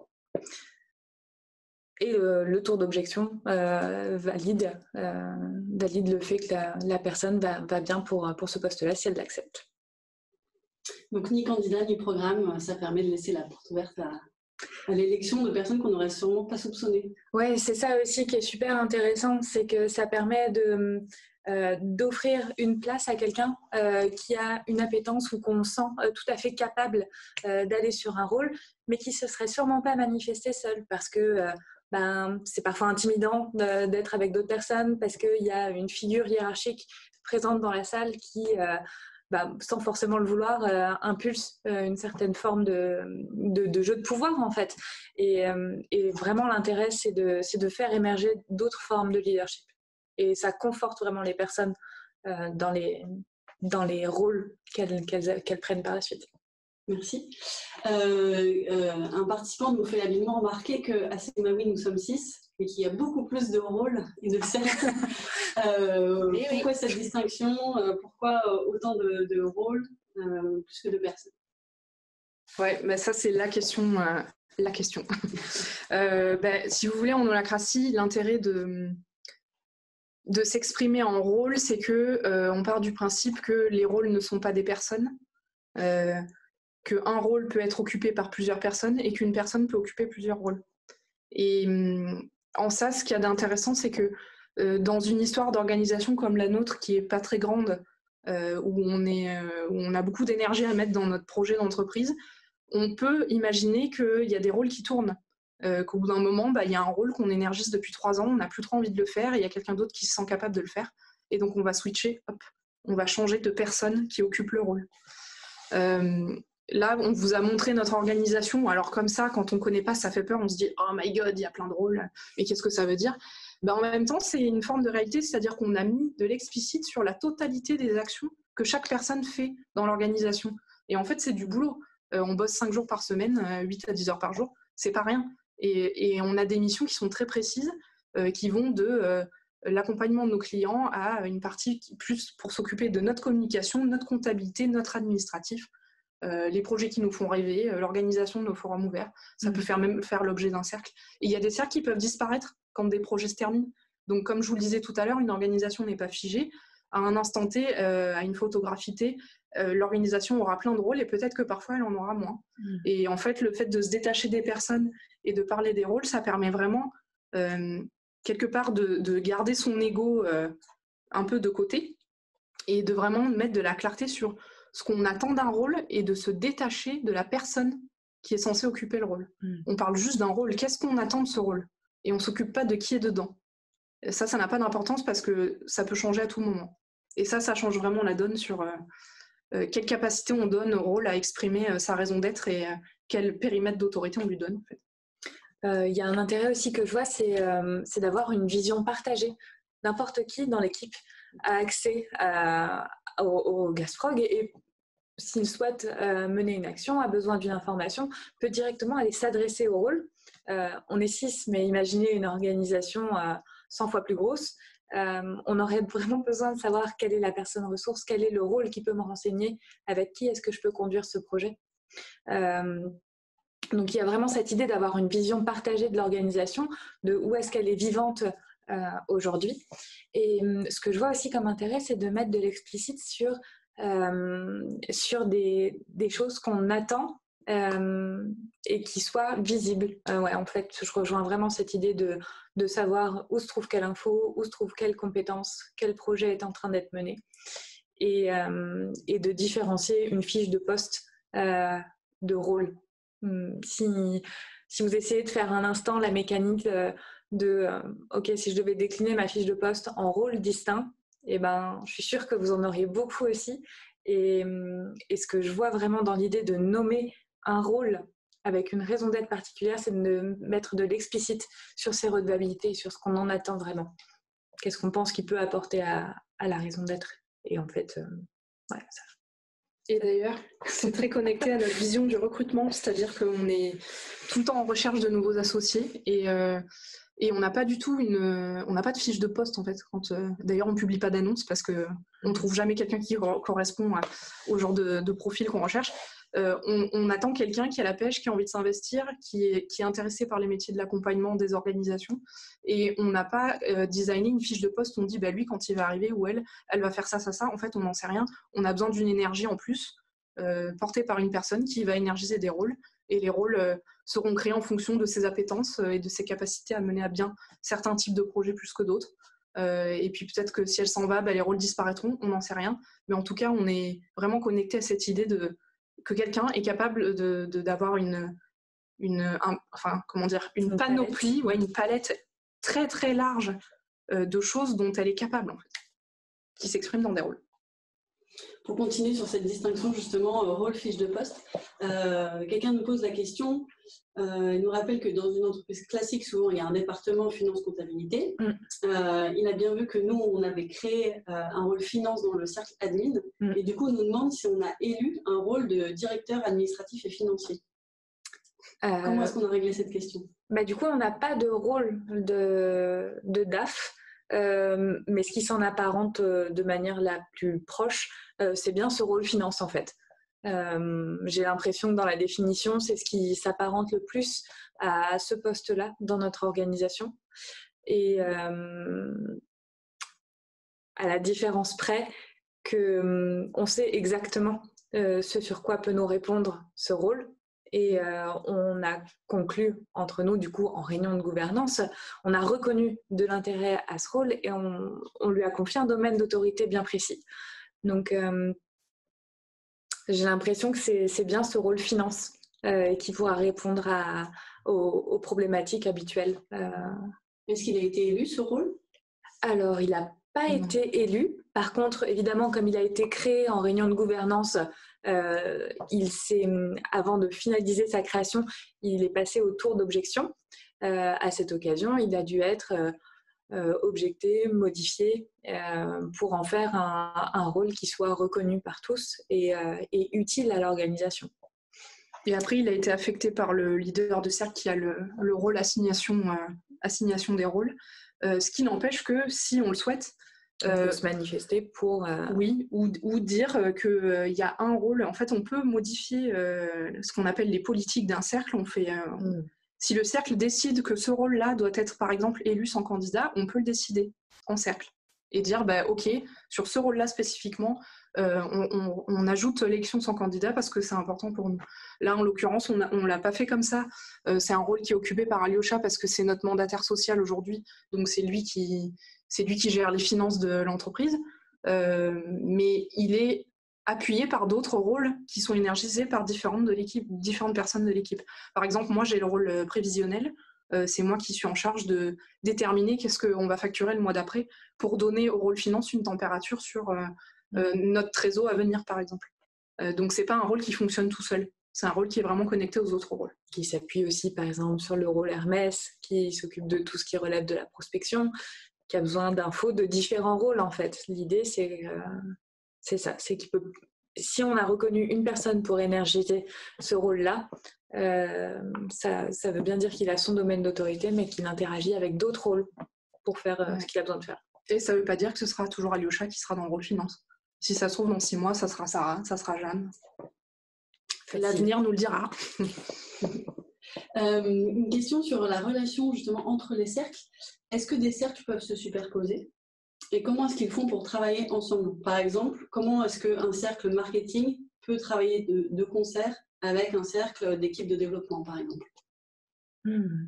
Et le, le tour d'objection euh, valide, euh, valide le fait que la, la personne va, va bien pour, pour ce poste-là si elle l'accepte. Donc ni candidat ni programme, ça permet de laisser la porte ouverte à, à l'élection de personnes qu'on n'aurait sûrement pas soupçonnées. Oui, c'est ça aussi qui est super intéressant, c'est que ça permet de, euh, d'offrir une place à quelqu'un euh, qui a une appétence ou qu'on sent euh, tout à fait capable euh, d'aller sur un rôle, mais qui ne se serait sûrement pas manifesté seul parce que euh, ben, c'est parfois intimidant de, d'être avec d'autres personnes parce qu'il y a une figure hiérarchique présente dans la salle qui, euh, ben, sans forcément le vouloir, euh, impulse euh, une certaine forme de, de, de jeu de pouvoir en fait. Et, euh, et vraiment l'intérêt, c'est de, c'est de faire émerger d'autres formes de leadership. Et ça conforte vraiment les personnes euh, dans, les, dans les rôles qu'elles, qu'elles, qu'elles prennent par la suite. Merci. Euh, euh, un participant nous fait habilement remarquer qu'à Sigmawi, nous sommes six et qu'il y a beaucoup plus de rôles et de cercles. euh, oui, pourquoi oui. cette distinction euh, Pourquoi autant de, de rôles euh, plus que de personnes? Ouais, bah ça c'est la question. Euh, la question. euh, bah, si vous voulez, en holacratie, l'intérêt de, de s'exprimer en rôle, c'est que euh, on part du principe que les rôles ne sont pas des personnes. Euh, qu'un rôle peut être occupé par plusieurs personnes et qu'une personne peut occuper plusieurs rôles. Et en ça, ce qu'il y a d'intéressant, c'est que euh, dans une histoire d'organisation comme la nôtre, qui n'est pas très grande, euh, où, on est, euh, où on a beaucoup d'énergie à mettre dans notre projet d'entreprise, on peut imaginer qu'il y a des rôles qui tournent, euh, qu'au bout d'un moment, bah, il y a un rôle qu'on énergise depuis trois ans, on n'a plus trop envie de le faire, et il y a quelqu'un d'autre qui se sent capable de le faire. Et donc, on va switcher, hop, on va changer de personne qui occupe le rôle. Euh, Là, on vous a montré notre organisation. Alors comme ça, quand on ne connaît pas, ça fait peur. On se dit « Oh my God, il y a plein de rôles. » Mais qu'est-ce que ça veut dire? Ben, en même temps, c'est une forme de réalité, c'est-à-dire qu'on a mis de l'explicite sur la totalité des actions que chaque personne fait dans l'organisation. Et en fait, c'est du boulot. Euh, on bosse cinq jours par semaine, euh, huit à dix heures par jour. C'est pas rien. Et, et on a des missions qui sont très précises, euh, qui vont de euh, l'accompagnement de nos clients à une partie qui, plus pour s'occuper de notre communication, notre comptabilité, notre administratif. Euh, les projets qui nous font rêver, euh, l'organisation de nos forums ouverts, ça mmh. peut faire même faire l'objet d'un cercle. Et il y a des cercles qui peuvent disparaître quand des projets se terminent. Donc, comme je vous le disais tout à l'heure, une organisation n'est pas figée. À un instant T, euh, à une photographie T, euh, l'organisation aura plein de rôles et peut-être que parfois elle en aura moins. Mmh. Et en fait, le fait de se détacher des personnes et de parler des rôles, ça permet vraiment euh, quelque part de, de garder son ego euh, un peu de côté et de vraiment mettre de la clarté sur ce qu'on attend d'un rôle et de se détacher de la personne qui est censée occuper le rôle. Mmh. On parle juste d'un rôle. Qu'est-ce qu'on attend de ce rôle? Et on ne s'occupe pas de qui est dedans. Et ça, ça n'a pas d'importance parce que ça peut changer à tout moment. Et ça, ça change vraiment la donne sur euh, euh, quelle capacité on donne au rôle à exprimer euh, sa raison d'être et euh, quel périmètre d'autorité on lui donne. En fait. Euh, y a un intérêt aussi que je vois, c'est, euh, c'est d'avoir une vision partagée. N'importe qui dans l'équipe a accès à, au, au Gasprog et, et s'il souhaite euh, mener une action, a besoin d'une information, peut directement aller s'adresser au rôle. Euh, on est six, mais imaginez une organisation euh, cent fois plus grosse. Euh, on aurait vraiment besoin de savoir quelle est la personne ressource, quel est le rôle qui peut me renseigner, avec qui est-ce que je peux conduire ce projet. Euh, donc il y a vraiment cette idée d'avoir une vision partagée de l'organisation, de où est-ce qu'elle est vivante euh, aujourd'hui. Et euh, ce que je vois aussi comme intérêt, c'est de mettre de l'explicite sur Euh, sur des, des choses qu'on attend euh, et qui soient visibles. Euh, ouais, en fait, je rejoins vraiment cette idée de, de savoir où se trouve quelle info, où se trouve quelle compétence, quel projet est en train d'être mené et, euh, et de différencier une fiche de poste euh, de rôle. Si, si vous essayez de faire un instant la mécanique de, de euh, ok, si je devais décliner ma fiche de poste en rôle distinct, eh ben, je suis sûre que vous en auriez beaucoup aussi. Et, et ce que je vois vraiment dans l'idée de nommer un rôle avec une raison d'être particulière, c'est de mettre de l'explicite sur ses redevabilités, sur ce qu'on en attend vraiment. Qu'est-ce qu'on pense qu'il peut apporter à, à la raison d'être. Et en fait, euh, ouais, ça. Et d'ailleurs, c'est très connecté à notre vision du recrutement, c'est-à-dire qu'on est tout le temps en recherche de nouveaux associés et euh, Et on n'a pas du tout une, on n'a pas de fiche de poste en fait. Quand, euh, d'ailleurs, on publie pas d'annonce parce que on trouve jamais quelqu'un qui correspond à, au genre de, de profil qu'on recherche. Euh, on, on attend quelqu'un qui a la pêche, qui a envie de s'investir, qui est, qui est intéressé par les métiers de l'accompagnement des organisations. Et on n'a pas euh, designé une fiche de poste. On dit bah lui quand il va arriver ou elle, elle va faire ça, ça, ça. En fait, on n'en sait rien. On a besoin d'une énergie en plus euh, portée par une personne qui va énergiser des rôles. Et les rôles euh, seront créés en fonction de ses appétences euh, et de ses capacités à mener à bien certains types de projets plus que d'autres. Euh, et puis peut-être que si elle s'en va, bah, les rôles disparaîtront, on n'en sait rien. Mais en tout cas, on est vraiment connecté à cette idée de, que quelqu'un est capable de, de, d'avoir une, une, un, enfin, comment dire, une, une panoplie, ouais, une palette très très large euh, de choses dont elle est capable, en fait, qui s'expriment dans des rôles. Pour continuer sur cette distinction justement euh, rôle fiche de poste, euh, quelqu'un nous pose la question, euh, il nous rappelle que dans une entreprise classique, souvent il y a un département finance-comptabilité. Mm. Euh, il a bien vu que nous, on avait créé euh, un rôle finance dans le cercle admin, mm. et du coup, on nous demande si on a élu un rôle de directeur administratif et financier. Euh, Comment est-ce qu'on a réglé cette question? Bah, du coup, on n'a pas de rôle de, de D A F. Euh, mais ce qui s'en apparente euh, de manière la plus proche, euh, c'est bien ce rôle finance en fait. Euh, j'ai l'impression que dans la définition, c'est ce qui s'apparente le plus à, à ce poste-là dans notre organisation. Et euh, à la différence près que on sait exactement euh, ce sur quoi peut nous répondre ce rôle. Et euh, on a conclu entre nous, du coup, en réunion de gouvernance, on a reconnu de l'intérêt à ce rôle et on, on lui a confié un domaine d'autorité bien précis. Donc, euh, j'ai l'impression que c'est, c'est bien ce rôle finance euh, qui pourra répondre à, aux, aux problématiques habituelles. Euh... Est-ce qu'il a été élu, ce rôle? Alors, il n'a pas non. été élu. Par contre, évidemment, comme il a été créé en réunion de gouvernance, Euh, il s'est, avant de finaliser sa création, il est passé au tour d'objection. Euh, à cette occasion, il a dû être euh, euh, objecté, modifié euh, pour en faire un, un rôle qui soit reconnu par tous et, euh, et utile à l'organisation. Et après, il a été affecté par le leader de cercle qui a le, le rôle assignation, euh, assignation des rôles, euh, ce qui n'empêche que si on le souhaite, on peut euh, se manifester pour... Euh... Oui, ou, ou dire qu'il euh, y a un rôle. En fait, on peut modifier euh, ce qu'on appelle les politiques d'un cercle. On fait, euh, mm. Si le cercle décide que ce rôle-là doit être, par exemple, élu sans candidat, on peut le décider en cercle. Et dire, bah, OK, sur ce rôle-là spécifiquement, euh, on, on, on ajoute l'élection sans candidat parce que c'est important pour nous. Là, en l'occurrence, on ne l'a pas fait comme ça. Euh, c'est un rôle qui est occupé par Alyosha parce que c'est notre mandataire social aujourd'hui. Donc, c'est lui qui... C'est lui qui gère les finances de l'entreprise, euh, mais il est appuyé par d'autres rôles qui sont énergisés par différentes, de l'équipe, différentes personnes de l'équipe. Par exemple, moi, j'ai le rôle prévisionnel. Euh, c'est moi qui suis en charge de déterminer qu'est-ce qu'on va facturer le mois d'après pour donner au rôle finance une température sur euh, euh, notre trésor à venir, par exemple. Euh, donc, ce n'est pas un rôle qui fonctionne tout seul. C'est un rôle qui est vraiment connecté aux autres rôles. Qui s'appuie aussi, par exemple, sur le rôle Hermès, qui s'occupe de tout ce qui relève de la prospection, qui a besoin d'infos de différents rôles en fait. L'idée c'est, euh, c'est ça, c'est qu'il peut, si on a reconnu une personne pour énergiser ce rôle-là, euh, ça, ça veut bien dire qu'il a son domaine d'autorité, mais qu'il interagit avec d'autres rôles pour faire euh, ouais. ce qu'il a besoin de faire. Et ça ne veut pas dire que ce sera toujours Alyosha qui sera dans le rôle finance. Si ça se trouve dans six mois, ça sera Sarah, ça sera Jeanne. Facile. L'avenir nous le dira. Euh, une question sur la relation justement entre les cercles. Est-ce que des cercles peuvent se superposer? Et comment est-ce qu'ils font pour travailler ensemble? Par exemple, comment est-ce qu'un cercle marketing peut travailler de, de concert avec un cercle d'équipe de développement, par exemple? hmm.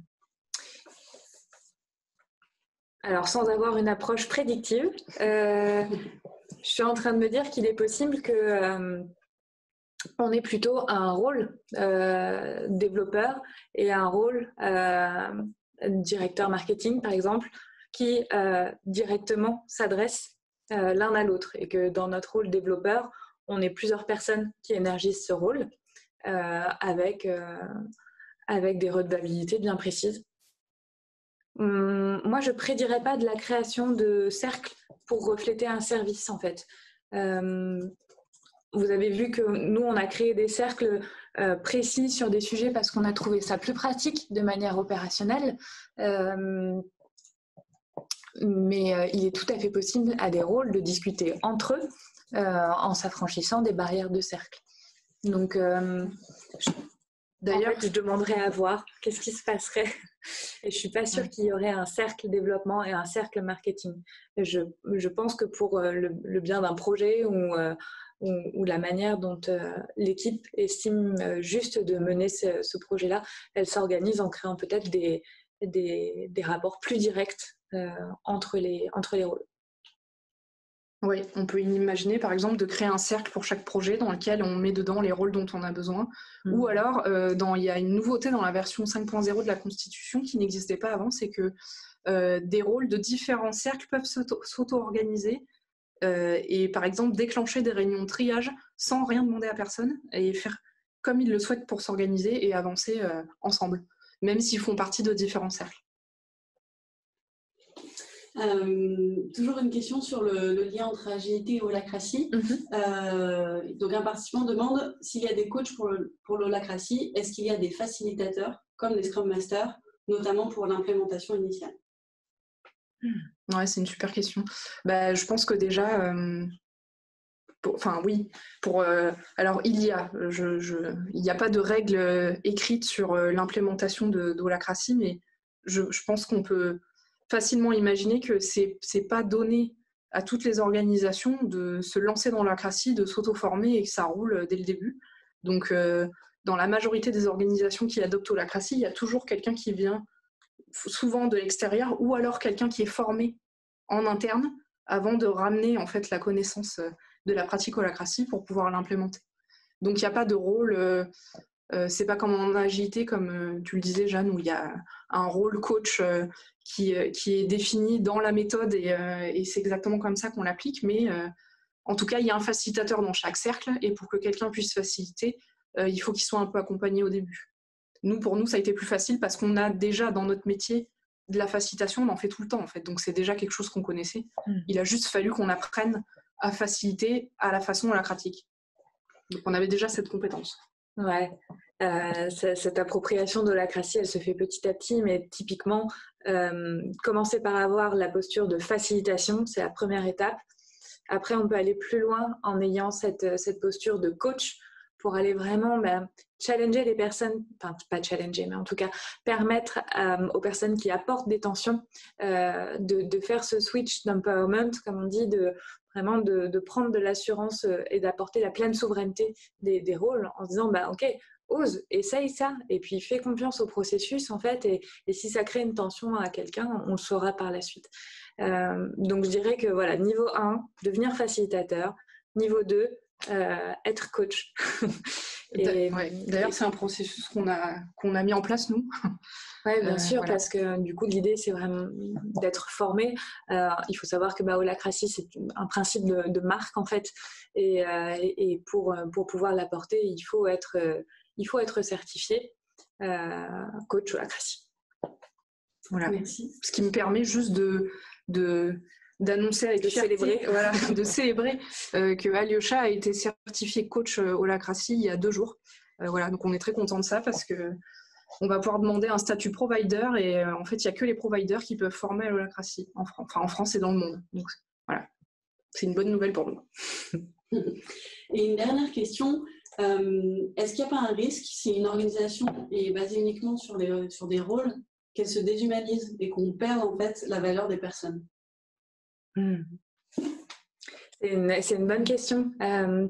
Alors, sans avoir une approche prédictive, euh, je suis en train de me dire qu'il est possible que euh, on ait plutôt un rôle euh, développeur et un rôle euh, directeur marketing, par exemple, qui euh, directement s'adressent euh, l'un à l'autre et que dans notre rôle développeur, on est plusieurs personnes qui énergisent ce rôle euh, avec, euh, avec des redevabilités bien précises. Hum, moi, je ne prédirais pas de la création de cercles pour refléter un service, en fait. Euh, Vous avez vu que nous, on a créé des cercles euh, précis sur des sujets parce qu'on a trouvé ça plus pratique de manière opérationnelle. Euh, mais euh, il est tout à fait possible à des rôles de discuter entre eux euh, en s'affranchissant des barrières de cercle. Donc, euh, je, d'ailleurs, en fait, je demanderais à voir qu'est-ce qui se passerait. Et je ne suis pas sûre qu'il y aurait un cercle développement et un cercle marketing. Je, je pense que pour euh, le, le bien d'un projet ou... Euh, Ou, ou la manière dont euh, l'équipe estime euh, juste de mener ce, ce projet-là, elle s'organise en créant peut-être des, des, des rapports plus directs euh, entre, les, entre les rôles. Oui, on peut imaginer par exemple de créer un cercle pour chaque projet dans lequel on met dedans les rôles dont on a besoin. Mmh. Ou alors, euh, dans, il y a une nouveauté dans la version cinq point zéro de la Constitution qui n'existait pas avant, c'est que euh, des rôles de différents cercles peuvent s'auto, s'auto-organiser euh, et par exemple déclencher des réunions de triage sans rien demander à personne et faire comme ils le souhaitent pour s'organiser et avancer euh, ensemble, même s'ils font partie de différents cercles. Euh, toujours une question sur le, le lien entre agilité et holacratie. Mm-hmm. euh, donc un participant demande s'il y a des coachs pour, le, pour l'holacratie, est-ce qu'il y a des facilitateurs comme les Scrum Masters, notamment pour l'implémentation initiale? Ouais, c'est une super question. Bah, je pense que déjà, euh, pour, enfin oui, pour, euh, alors il y a, je, je, il n'y a pas de règles écrites sur euh, l'implémentation de, de holacratie, mais je, je pense qu'on peut facilement imaginer que c'est c'est pas donné à toutes les organisations de se lancer dans l'holacratie, de s'auto-former et que ça roule dès le début. Donc, euh, dans la majorité des organisations qui adoptent holacratie, il y a toujours quelqu'un qui vient souvent de l'extérieur ou alors quelqu'un qui est formé en interne avant de ramener en fait la connaissance de la pratique holacratie pour pouvoir l'implémenter. Donc, il n'y a pas de rôle... Euh, Euh, c'est pas comme en agilité, comme euh, tu le disais, Jeanne, où il y a un rôle coach euh, qui, euh, qui est défini dans la méthode et, euh, et c'est exactement comme ça qu'on l'applique. Mais euh, en tout cas, il y a un facilitateur dans chaque cercle et pour que quelqu'un puisse faciliter, euh, il faut qu'il soit un peu accompagné au début. Nous, pour nous, ça a été plus facile parce qu'on a déjà dans notre métier de la facilitation, on en fait tout le temps en fait. Donc c'est déjà quelque chose qu'on connaissait. Mmh. Il a juste fallu qu'on apprenne à faciliter à la façon holacratique. Donc on avait déjà cette compétence. Ouais, euh, cette appropriation de l'holacratie, elle se fait petit à petit, mais typiquement, euh, commencer par avoir la posture de facilitation, c'est la première étape. Après, on peut aller plus loin en ayant cette, cette posture de coach pour aller vraiment ben, challenger les personnes, enfin pas challenger, mais en tout cas permettre euh, aux personnes qui apportent des tensions euh, de, de faire ce switch d'empowerment, comme on dit, de vraiment de, de prendre de l'assurance et d'apporter la pleine souveraineté des, des rôles en se disant bah, ok, ose, essaye ça et puis fais confiance au processus en fait et, et si ça crée une tension à quelqu'un, on le saura par la suite. Euh, donc je dirais que voilà, niveau un, devenir facilitateur, niveau deux, euh, être coach. et, ouais. D'ailleurs, et... c'est un processus qu'on a, qu'on a mis en place nous. Oui, bien euh, sûr, voilà. Parce que du coup, l'idée, c'est vraiment d'être formé. Euh, il faut savoir que bah, holacratie, c'est un principe de, de marque, en fait. Et, euh, et pour, pour pouvoir l'apporter, il faut être, euh, il faut être certifié euh, coach holacratie. Voilà. Merci. Ce qui me permet juste de... de... d'annoncer avec de fierté, célébrer, voilà, de célébrer euh, que Alyosha a été certifié coach euh, holacratie il y a deux jours. Euh, voilà, donc on est très content de ça parce que on va pouvoir demander un statut provider et euh, en fait il n'y a que les providers qui peuvent former à l'holacratie en France, enfin en France et dans le monde. Donc voilà, c'est une bonne nouvelle pour nous. Et une dernière question, euh, est-ce qu'il n'y a pas un risque si une organisation est basée uniquement sur, les, sur des rôles, qu'elle se déshumanise et qu'on perde en fait la valeur des personnes? Mmh. C'est une, c'est une bonne question. Euh,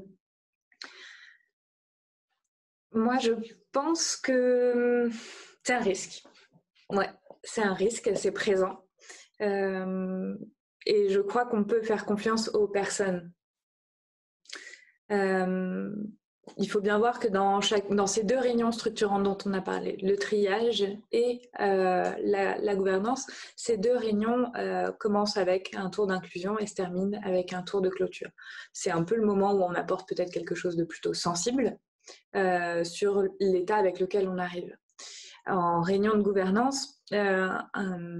moi, je pense que c'est un risque. Ouais, c'est un risque, c'est présent. Euh, et je crois qu'on peut faire confiance aux personnes. Euh, il faut bien voir que dans, chaque, dans ces deux réunions structurantes dont on a parlé, le triage et euh, la, la gouvernance, ces deux réunions euh, commencent avec un tour d'inclusion et se terminent avec un tour de clôture. C'est un peu le moment où on apporte peut-être quelque chose de plutôt sensible euh, sur l'état avec lequel on arrive. En réunion de gouvernance, euh, un,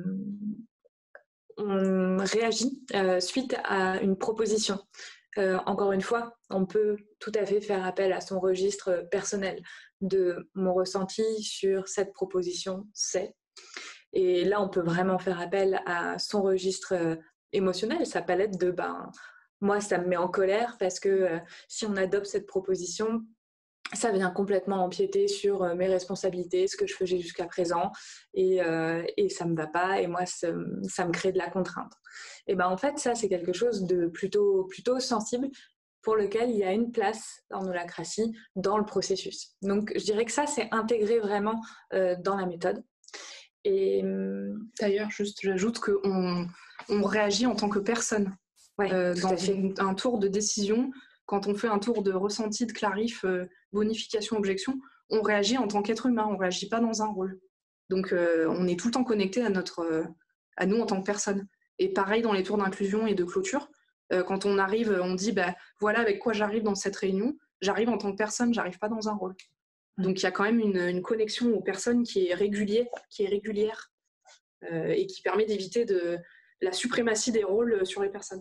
on réagit euh, suite à une proposition. Euh, encore une fois, on peut tout à fait faire appel à son registre personnel de mon ressenti sur cette proposition, c'est. Et là, on peut vraiment faire appel à son registre émotionnel, sa palette de ben, moi, ça me met en colère parce que euh, si on adopte cette proposition, ça vient complètement empiéter sur euh, mes responsabilités, ce que je faisais jusqu'à présent, et, euh, et ça me va pas, et moi, ça, ça me crée de la contrainte. Et ben en fait, ça, c'est quelque chose de plutôt, plutôt sensible pour lequel il y a une place en holacratie dans le processus. Donc, je dirais que ça, c'est intégré vraiment euh, dans la méthode. Et d'ailleurs, juste, j'ajoute qu'on on réagit en tant que personne. Ouais, euh, dans une, un tour de décision, quand on fait un tour de ressenti, de clarif, euh, bonification, objection, on réagit en tant qu'être humain, on ne réagit pas dans un rôle. Donc, euh, on est tout le temps connecté à, notre, euh, à nous en tant que personne. Et pareil dans les tours d'inclusion et de clôture, Euh, quand on arrive, on dit bah, voilà avec quoi j'arrive dans cette réunion. J'arrive en tant que personne, j'arrive pas dans un rôle. Donc il y a quand même une, une connexion aux personnes qui est régulière, qui est régulière euh, et qui permet d'éviter de, la suprématie des rôles sur les personnes.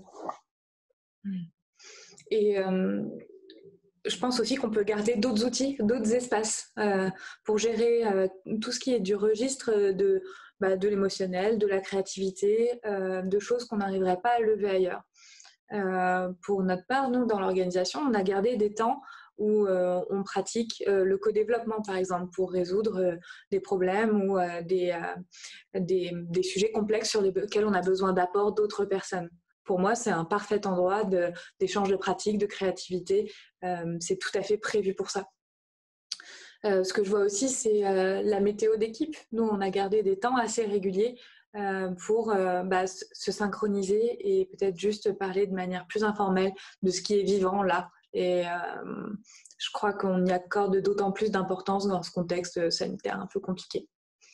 Et euh, je pense aussi qu'on peut garder d'autres outils, d'autres espaces euh, pour gérer euh, tout ce qui est du registre de, bah, de l'émotionnel, de la créativité, euh, de choses qu'on n'arriverait pas à lever ailleurs. Euh, pour notre part, nous, dans l'organisation, on a gardé des temps où euh, on pratique euh, le co-développement, par exemple, pour résoudre euh, des problèmes ou euh, des, euh, des, des sujets complexes sur lesquels on a besoin d'apport d'autres personnes. Pour moi, c'est un parfait endroit de, d'échange de pratiques, de créativité. Euh, c'est tout à fait prévu pour ça. Euh, ce que je vois aussi, c'est euh, la météo d'équipe. Nous, on a gardé des temps assez réguliers euh, pour euh, bah, se synchroniser et peut-être juste parler de manière plus informelle de ce qui est vivant là. Et euh, je crois qu'on y accorde d'autant plus d'importance dans ce contexte sanitaire un peu compliqué.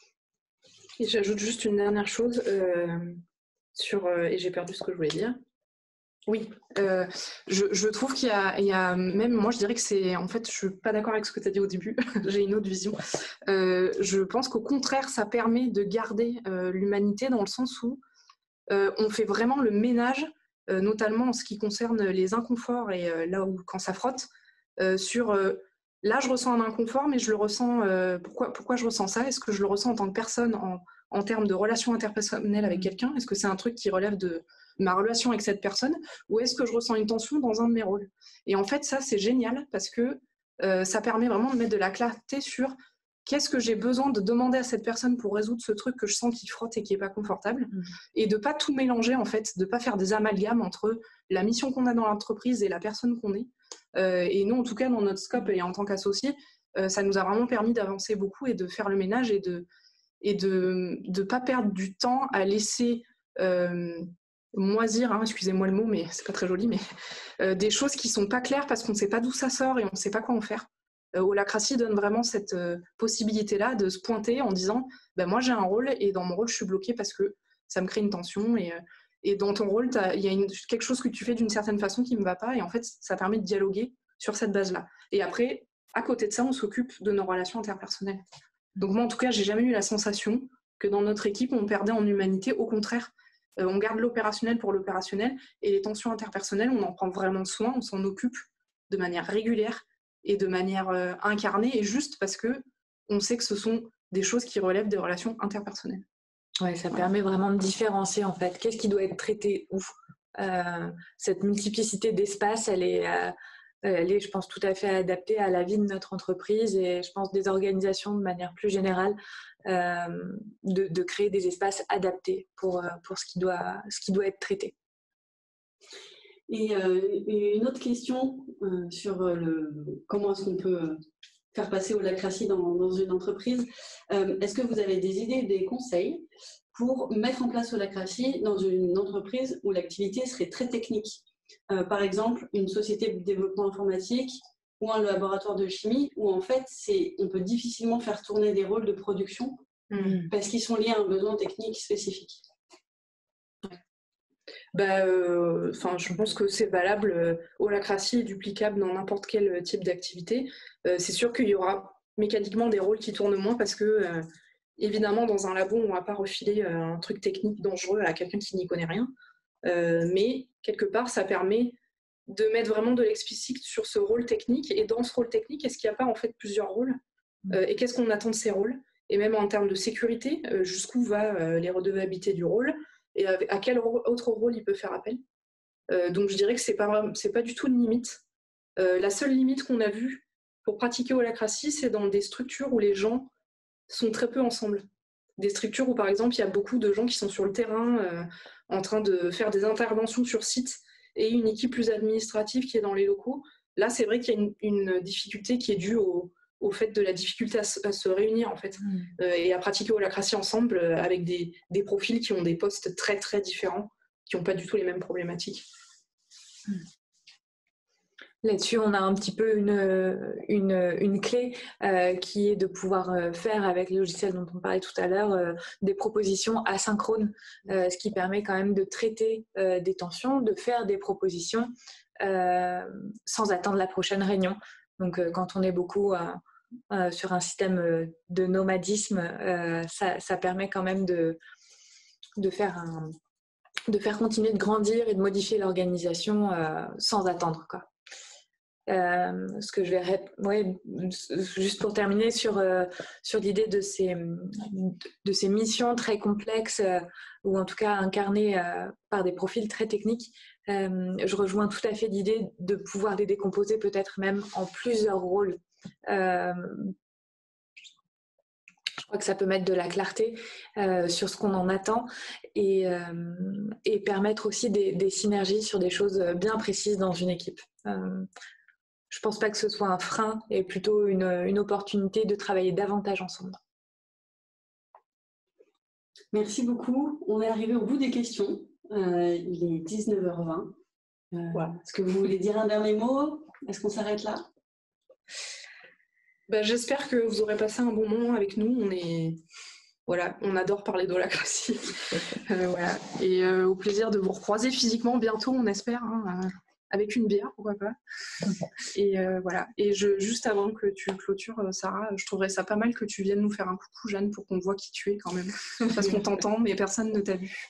Et j'ajoute juste une dernière chose euh, sur, euh, et j'ai perdu ce que je voulais dire. Oui, euh, je, je trouve qu'il y a, il y a même, moi je dirais que c'est, en fait je suis pas d'accord avec ce que tu as dit au début, j'ai une autre vision. Euh, je pense qu'au contraire ça permet de garder euh, l'humanité dans le sens où euh, on fait vraiment le ménage, euh, notamment en ce qui concerne les inconforts et euh, là où quand ça frotte, euh, sur euh, là je ressens un inconfort mais je le ressens, euh, pourquoi, pourquoi je ressens ça? Est-ce que je le ressens en tant que personne en, en termes de relation interpersonnelle avec quelqu'un? Est-ce que c'est un truc qui relève de ma relation avec cette personne ou est-ce que je ressens une tension dans un de mes rôles? Et en fait, ça, c'est génial parce que euh, ça permet vraiment de mettre de la clarté sur qu'est-ce que j'ai besoin de demander à cette personne pour résoudre ce truc que je sens qui frotte et qui n'est pas confortable mmh. et de ne pas tout mélanger, en fait, de ne pas faire des amalgames entre la mission qu'on a dans l'entreprise et la personne qu'on est. Euh, et nous, en tout cas, dans notre scope et en tant qu'associés, euh, ça nous a vraiment permis d'avancer beaucoup et de faire le ménage et de et de ne pas perdre du temps à laisser... Euh, moisir, hein, excusez-moi le mot, mais c'est pas très joli, mais euh, des choses qui sont pas claires parce qu'on ne sait pas d'où ça sort et on ne sait pas quoi en faire. Euh, Holacracy donne vraiment cette euh, possibilité-là de se pointer en disant ben, moi j'ai un rôle et dans mon rôle je suis bloquée parce que ça me crée une tension et, euh, et dans ton rôle il y a une, quelque chose que tu fais d'une certaine façon qui ne me va pas et en fait ça permet de dialoguer sur cette base-là. Et après, à côté de ça, on s'occupe de nos relations interpersonnelles. Donc moi en tout cas, j'ai jamais eu la sensation que dans notre équipe on perdait en humanité, au contraire. Euh, on garde l'opérationnel pour l'opérationnel et les tensions interpersonnelles, on en prend vraiment soin, on s'en occupe de manière régulière et de manière euh, incarnée et juste parce que on sait que ce sont des choses qui relèvent des relations interpersonnelles. Ouais, ça permet vraiment de différencier en fait. Qu'est-ce qui doit être traité où euh, cette multiplicité d'espace, elle est, euh, elle est, je pense, tout à fait adaptée à la vie de notre entreprise et je pense des organisations de manière plus générale. Euh, de, de créer des espaces adaptés pour, pour ce, qui doit, ce qui doit être traité. Et euh, une autre question euh, sur le, comment est-ce qu'on peut faire passer Holacracy dans, dans une entreprise. Euh, est-ce que vous avez des idées, des conseils pour mettre en place Holacracy dans une entreprise où l'activité serait très technique? euh, Par exemple, une société de développement informatique ou un laboratoire de chimie où en fait c'est, on peut difficilement faire tourner des rôles de production mmh. parce qu'ils sont liés à un besoin technique spécifique. Bah, euh, je pense que c'est valable. Euh, Holacracy est duplicable dans n'importe quel type d'activité. Euh, c'est sûr qu'il y aura mécaniquement des rôles qui tournent moins parce que euh, évidemment dans un labo on ne va pas refiler euh, un truc technique dangereux à quelqu'un qui n'y connaît rien. Euh, mais quelque part ça permet de mettre vraiment de l'explicite sur ce rôle technique et dans ce rôle technique, est-ce qu'il n'y a pas en fait plusieurs rôles euh, et qu'est-ce qu'on attend de ces rôles et même en termes de sécurité, euh, jusqu'où va euh, les redevabilités du rôle et à, à quel autre rôle il peut faire appel. Euh, donc je dirais que c'est pas, c'est pas du tout une limite. Euh, la seule limite qu'on a vue pour pratiquer Holacracy, c'est dans des structures où les gens sont très peu ensemble. Des structures où par exemple il y a beaucoup de gens qui sont sur le terrain euh, en train de faire des interventions sur site et une équipe plus administrative qui est dans les locaux. Là, c'est vrai qu'il y a une, une difficulté qui est due au, au fait de la difficulté à se, à se réunir en fait, mmh. euh, et à pratiquer Holacracy ensemble euh, avec des, des profils qui ont des postes très très différents, qui n'ont pas du tout les mêmes problématiques. Mmh. Là-dessus, on a un petit peu une, une, une clé euh, qui est de pouvoir euh, faire avec le logiciel dont on parlait tout à l'heure euh, des propositions asynchrones, euh, ce qui permet quand même de traiter euh, des tensions, de faire des propositions euh, sans attendre la prochaine réunion. Donc, euh, quand on est beaucoup euh, euh, sur un système de nomadisme, euh, ça, ça permet quand même de, de faire un, de faire continuer de grandir et de modifier l'organisation euh, sans attendre, quoi. Euh, ce que je vais ouais, juste pour terminer sur euh, sur l'idée de ces de ces missions très complexes euh, ou en tout cas incarnées euh, par des profils très techniques, euh, je rejoins tout à fait l'idée de pouvoir les décomposer peut-être même en plusieurs rôles. Euh, je crois que ça peut mettre de la clarté euh, sur ce qu'on en attend et, euh, et permettre aussi des, des synergies sur des choses bien précises dans une équipe. Euh, Je ne pense pas que ce soit un frein et plutôt une, une opportunité de travailler davantage ensemble. Merci beaucoup. On est arrivé au bout des questions. Euh, il est dix-neuf heures vingt. Euh, voilà. Est-ce que vous voulez dire un dernier mot? Est-ce qu'on s'arrête là? Ben, j'espère que vous aurez passé un bon moment avec nous. On est... Voilà, on adore parler d'holacratie. euh, voilà. Et euh, au plaisir de vous recroiser physiquement bientôt, on espère. Hein, euh... avec une bière, pourquoi pas. Et euh, voilà. Et je, juste avant que tu clôtures, Sarah, je trouverais ça pas mal que tu viennes nous faire un coucou, Jeanne, pour qu'on voit qui tu es quand même. Parce qu'on t'entend, mais personne ne t'a vu.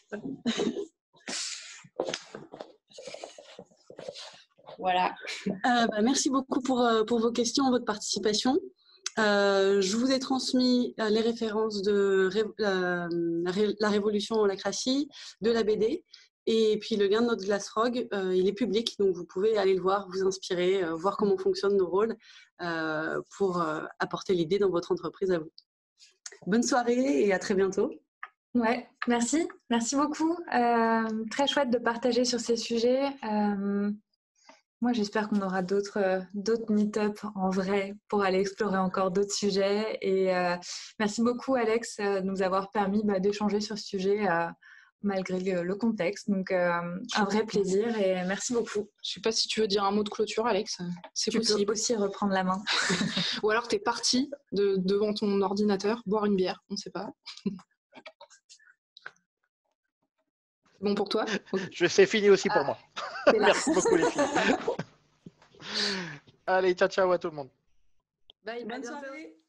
Voilà. Euh, bah, merci beaucoup pour, euh, pour vos questions, votre participation. Euh, je vous ai transmis euh, les références de ré, euh, la Révolution holacratie, de la B D. Et puis le lien de notre Glassfrog, euh, il est public, donc vous pouvez aller le voir, vous inspirer, euh, voir comment fonctionnent nos rôles euh, pour euh, apporter l'idée dans votre entreprise à vous. Bonne soirée et à très bientôt. Ouais, merci, merci beaucoup. Euh, très chouette de partager sur ces sujets. Euh, moi, j'espère qu'on aura d'autres euh, d'autres meet-up en vrai pour aller explorer encore d'autres sujets. Et euh, merci beaucoup, Alex, euh, de nous avoir permis bah, d'échanger sur ce sujet. Euh, malgré le, le contexte. Donc, euh, un vrai plaisir et merci beaucoup. Je ne sais pas si tu veux dire un mot de clôture, Alex. C'est possible. Tu peux aussi reprendre la main. Ou alors, tu es parti de, devant ton ordinateur, boire une bière, on ne sait pas. Bon pour toi? Je C'est fini aussi pour ah, moi. Merci beaucoup, les filles. Allez, ciao, ciao à tout le monde. Bye, bonne soirée.